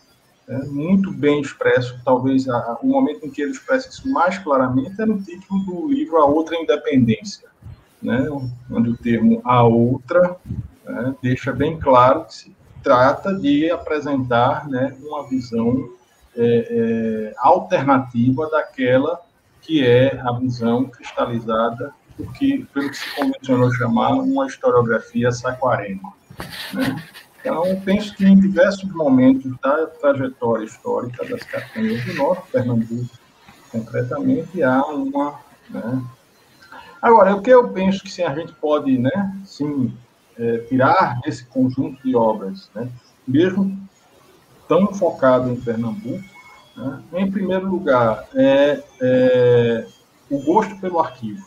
é, muito bem expresso, talvez a, o momento em que ele expressa isso mais claramente é no título do livro A Outra Independência, né, onde o termo A Outra, né, deixa bem claro que se trata de apresentar, né, uma visão é, é, alternativa daquela que é a visão cristalizada do que, pelo que se convencionou chamar uma historiografia saquarema, né? Então, penso que em diversos momentos da trajetória histórica das capitanhas do Norte, Pernambuco, concretamente, há uma... Né? Agora, o que eu penso que sim, a gente pode, né, sim, é, tirar desse conjunto de obras, né, mesmo tão focado em Pernambuco, né, em primeiro lugar, é, é o gosto pelo arquivo.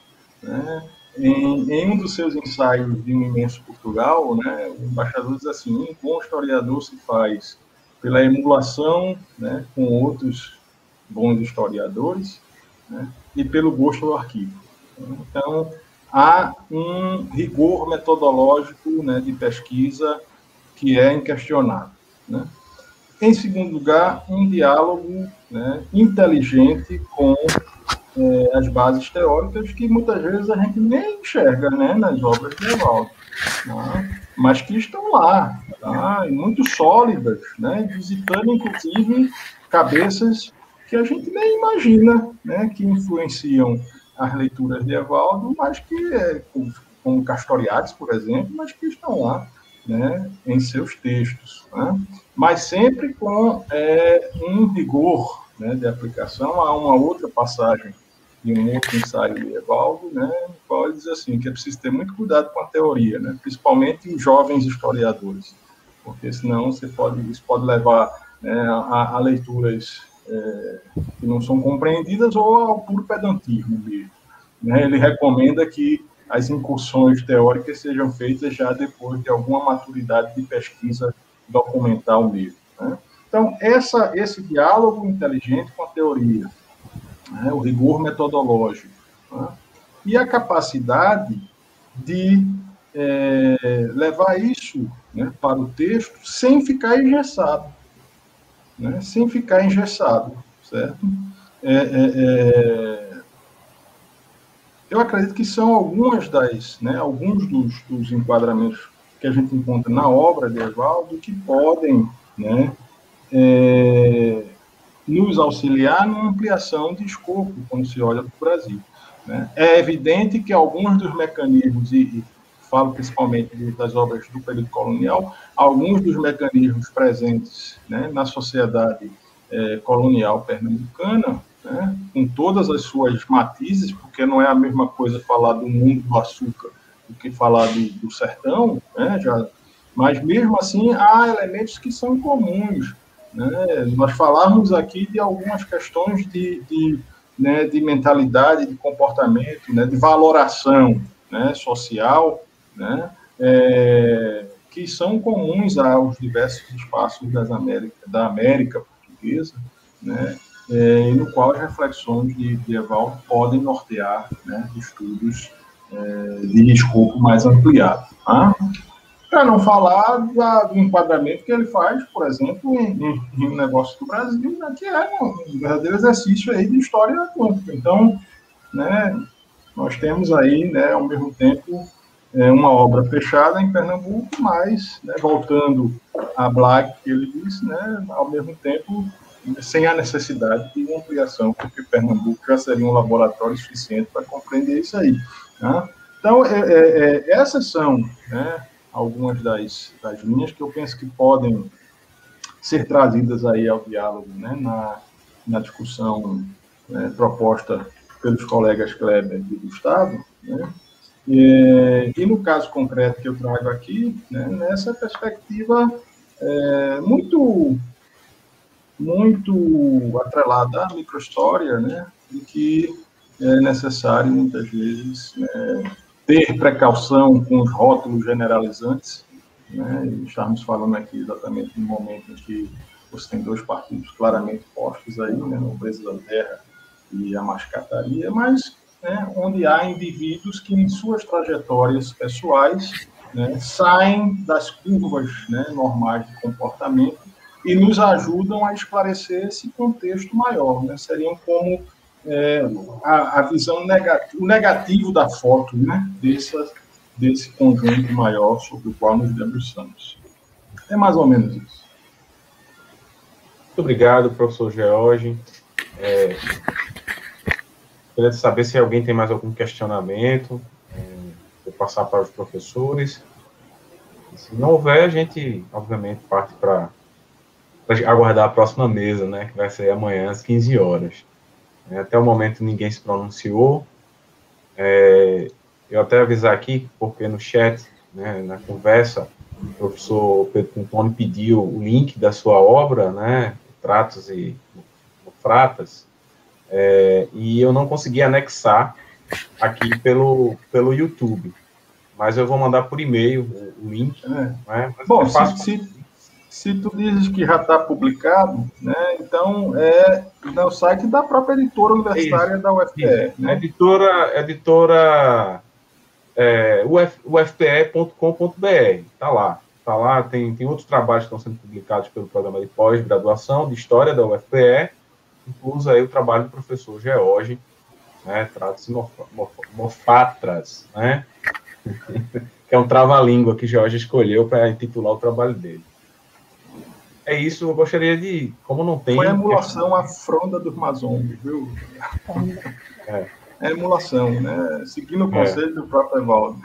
Né? Em, em um dos seus ensaios de Um Imenso Portugal, né, o embaixador diz assim: um bom historiador se faz pela emulação, né, com outros bons historiadores, né, e pelo gosto do arquivo. Então, há um rigor metodológico, né, de pesquisa que é inquestionável. Né? Em segundo lugar, um diálogo, né, inteligente com é, as bases teóricas que muitas vezes a gente nem enxerga, né, nas obras de Evaldo, né, mas que estão lá, tá, e muito sólidas, né, visitando, inclusive, cabeças que a gente nem imagina, né, que influenciam as leituras de Evaldo, mas que, é, como Castoriadis, por exemplo, mas que estão lá, né, em seus textos, né, mas sempre com é, um rigor, né, de aplicação. Há uma outra passagem de um outro ensaio de Evaldo, né, no qual ele diz assim, que é preciso ter muito cuidado com a teoria, né, principalmente em jovens historiadores, porque senão você pode, isso pode levar, né, a, a leituras é, que não são compreendidas ou ao puro pedantismo mesmo. Né? Ele recomenda que as incursões teóricas sejam feitas já depois de alguma maturidade de pesquisa documental mesmo. Né? Então, essa, esse diálogo inteligente com a teoria, né, o rigor metodológico, né, e a capacidade de é, levar isso, né, para o texto sem ficar engessado, né, sem ficar engessado, certo? É, é, é, eu acredito que são algumas das, né, alguns dos, dos enquadramentos que a gente encontra na obra de Evaldo que podem, né, é, nos auxiliar na ampliação de escopo quando se olha para o Brasil. Né? É evidente que alguns dos mecanismos, e, e falo principalmente das obras do período colonial, alguns dos mecanismos presentes, né, na sociedade é, colonial pernambucana, né, com todas as suas matizes, porque não é a mesma coisa falar do mundo do açúcar do que falar do, do sertão, né, já, mas mesmo assim há elementos que são comuns. Né? Nós falamos aqui de algumas questões de, de, né, de mentalidade, de comportamento, né, de valoração, né, social, né, é, que são comuns aos diversos espaços das América, da América portuguesa, né, é, e no qual as reflexões de, de Evaldo podem nortear, né, estudos é, de escopo mais ampliado. Tá? Para não falar da, do enquadramento que ele faz, por exemplo, em, em, em um negócio do Brasil, né, que é um verdadeiro exercício aí de história atlântica. Então, né, nós temos aí, né, ao mesmo tempo, é, uma obra fechada em Pernambuco, mas, né, voltando a Black, que ele disse, né, ao mesmo tempo, sem a necessidade de uma ampliação, porque Pernambuco já seria um laboratório suficiente para compreender isso aí. Tá? Então, é, é, é, essas são, né, algumas das, das linhas que eu penso que podem ser trazidas aí ao diálogo, né, na, na discussão, né, proposta pelos colegas Kleber e Gustavo, né, e, e no caso concreto que eu trago aqui, né, nessa perspectiva é, muito, muito atrelada à microhistória, né, de que é necessário, muitas vezes, né, ter precaução com os rótulos generalizantes, né? Estamos falando aqui exatamente no momento em que você tem dois partidos claramente postos aí, né? O preço da terra e a mascataria, mas, né, onde há indivíduos que em suas trajetórias pessoais, né, saem das curvas, né, normais de comportamento e nos ajudam a esclarecer esse contexto maior, né? Seriam como é, a, a visão negativa, o negativo da foto, né? Dessa, desse conjunto maior sobre o qual nos debruçamos. É mais ou menos isso. Muito obrigado, professor George. É, queria saber se alguém tem mais algum questionamento, é, vou passar para os professores. E se não houver, a gente, obviamente, parte para aguardar a próxima mesa, né, que vai ser amanhã às quinze horas. É, até o momento ninguém se pronunciou. É, eu até avisar aqui, porque no chat, né, na conversa, o professor Pedro Pontoni pediu o link da sua obra, né, Tratos e Fratas, é, e eu não consegui anexar aqui pelo, pelo YouTube, mas eu vou mandar por e-mail o, o link. É. Né, Bom, é fácil... se, se, se tu dizes que já está publicado, né, então é no site da própria editora universitária isso, da U F P E. Né? Editora, editora é, u f p e ponto com ponto b r, está lá. Está lá, tem, tem outros trabalhos que estão sendo publicados pelo programa de pós-graduação de História da U F P E, incluso aí o trabalho do professor George, né, Tratos e Mofatras, né, que é um trava-língua que George escolheu para intitular o trabalho dele. É isso, eu gostaria de, como não tem... Foi a emulação à fronda dos Mazong, viu? É. É emulação, né, seguindo o conselho é. do próprio Evaldo.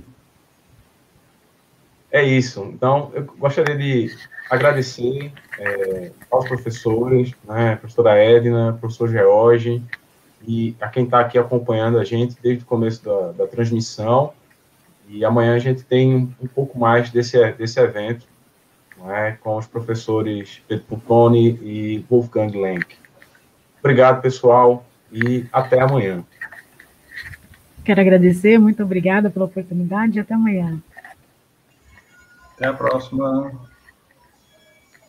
É isso, então eu gostaria de agradecer é, aos professores, né, a professora Edna, professor George, e a quem está aqui acompanhando a gente desde o começo da, da transmissão, e amanhã a gente tem um, um pouco mais desse, desse evento, né, com os professores Pedro Pontoni e Wolfgang Lenk. Obrigado, pessoal, e até amanhã. Quero agradecer, muito obrigada pela oportunidade e até amanhã. Até a próxima.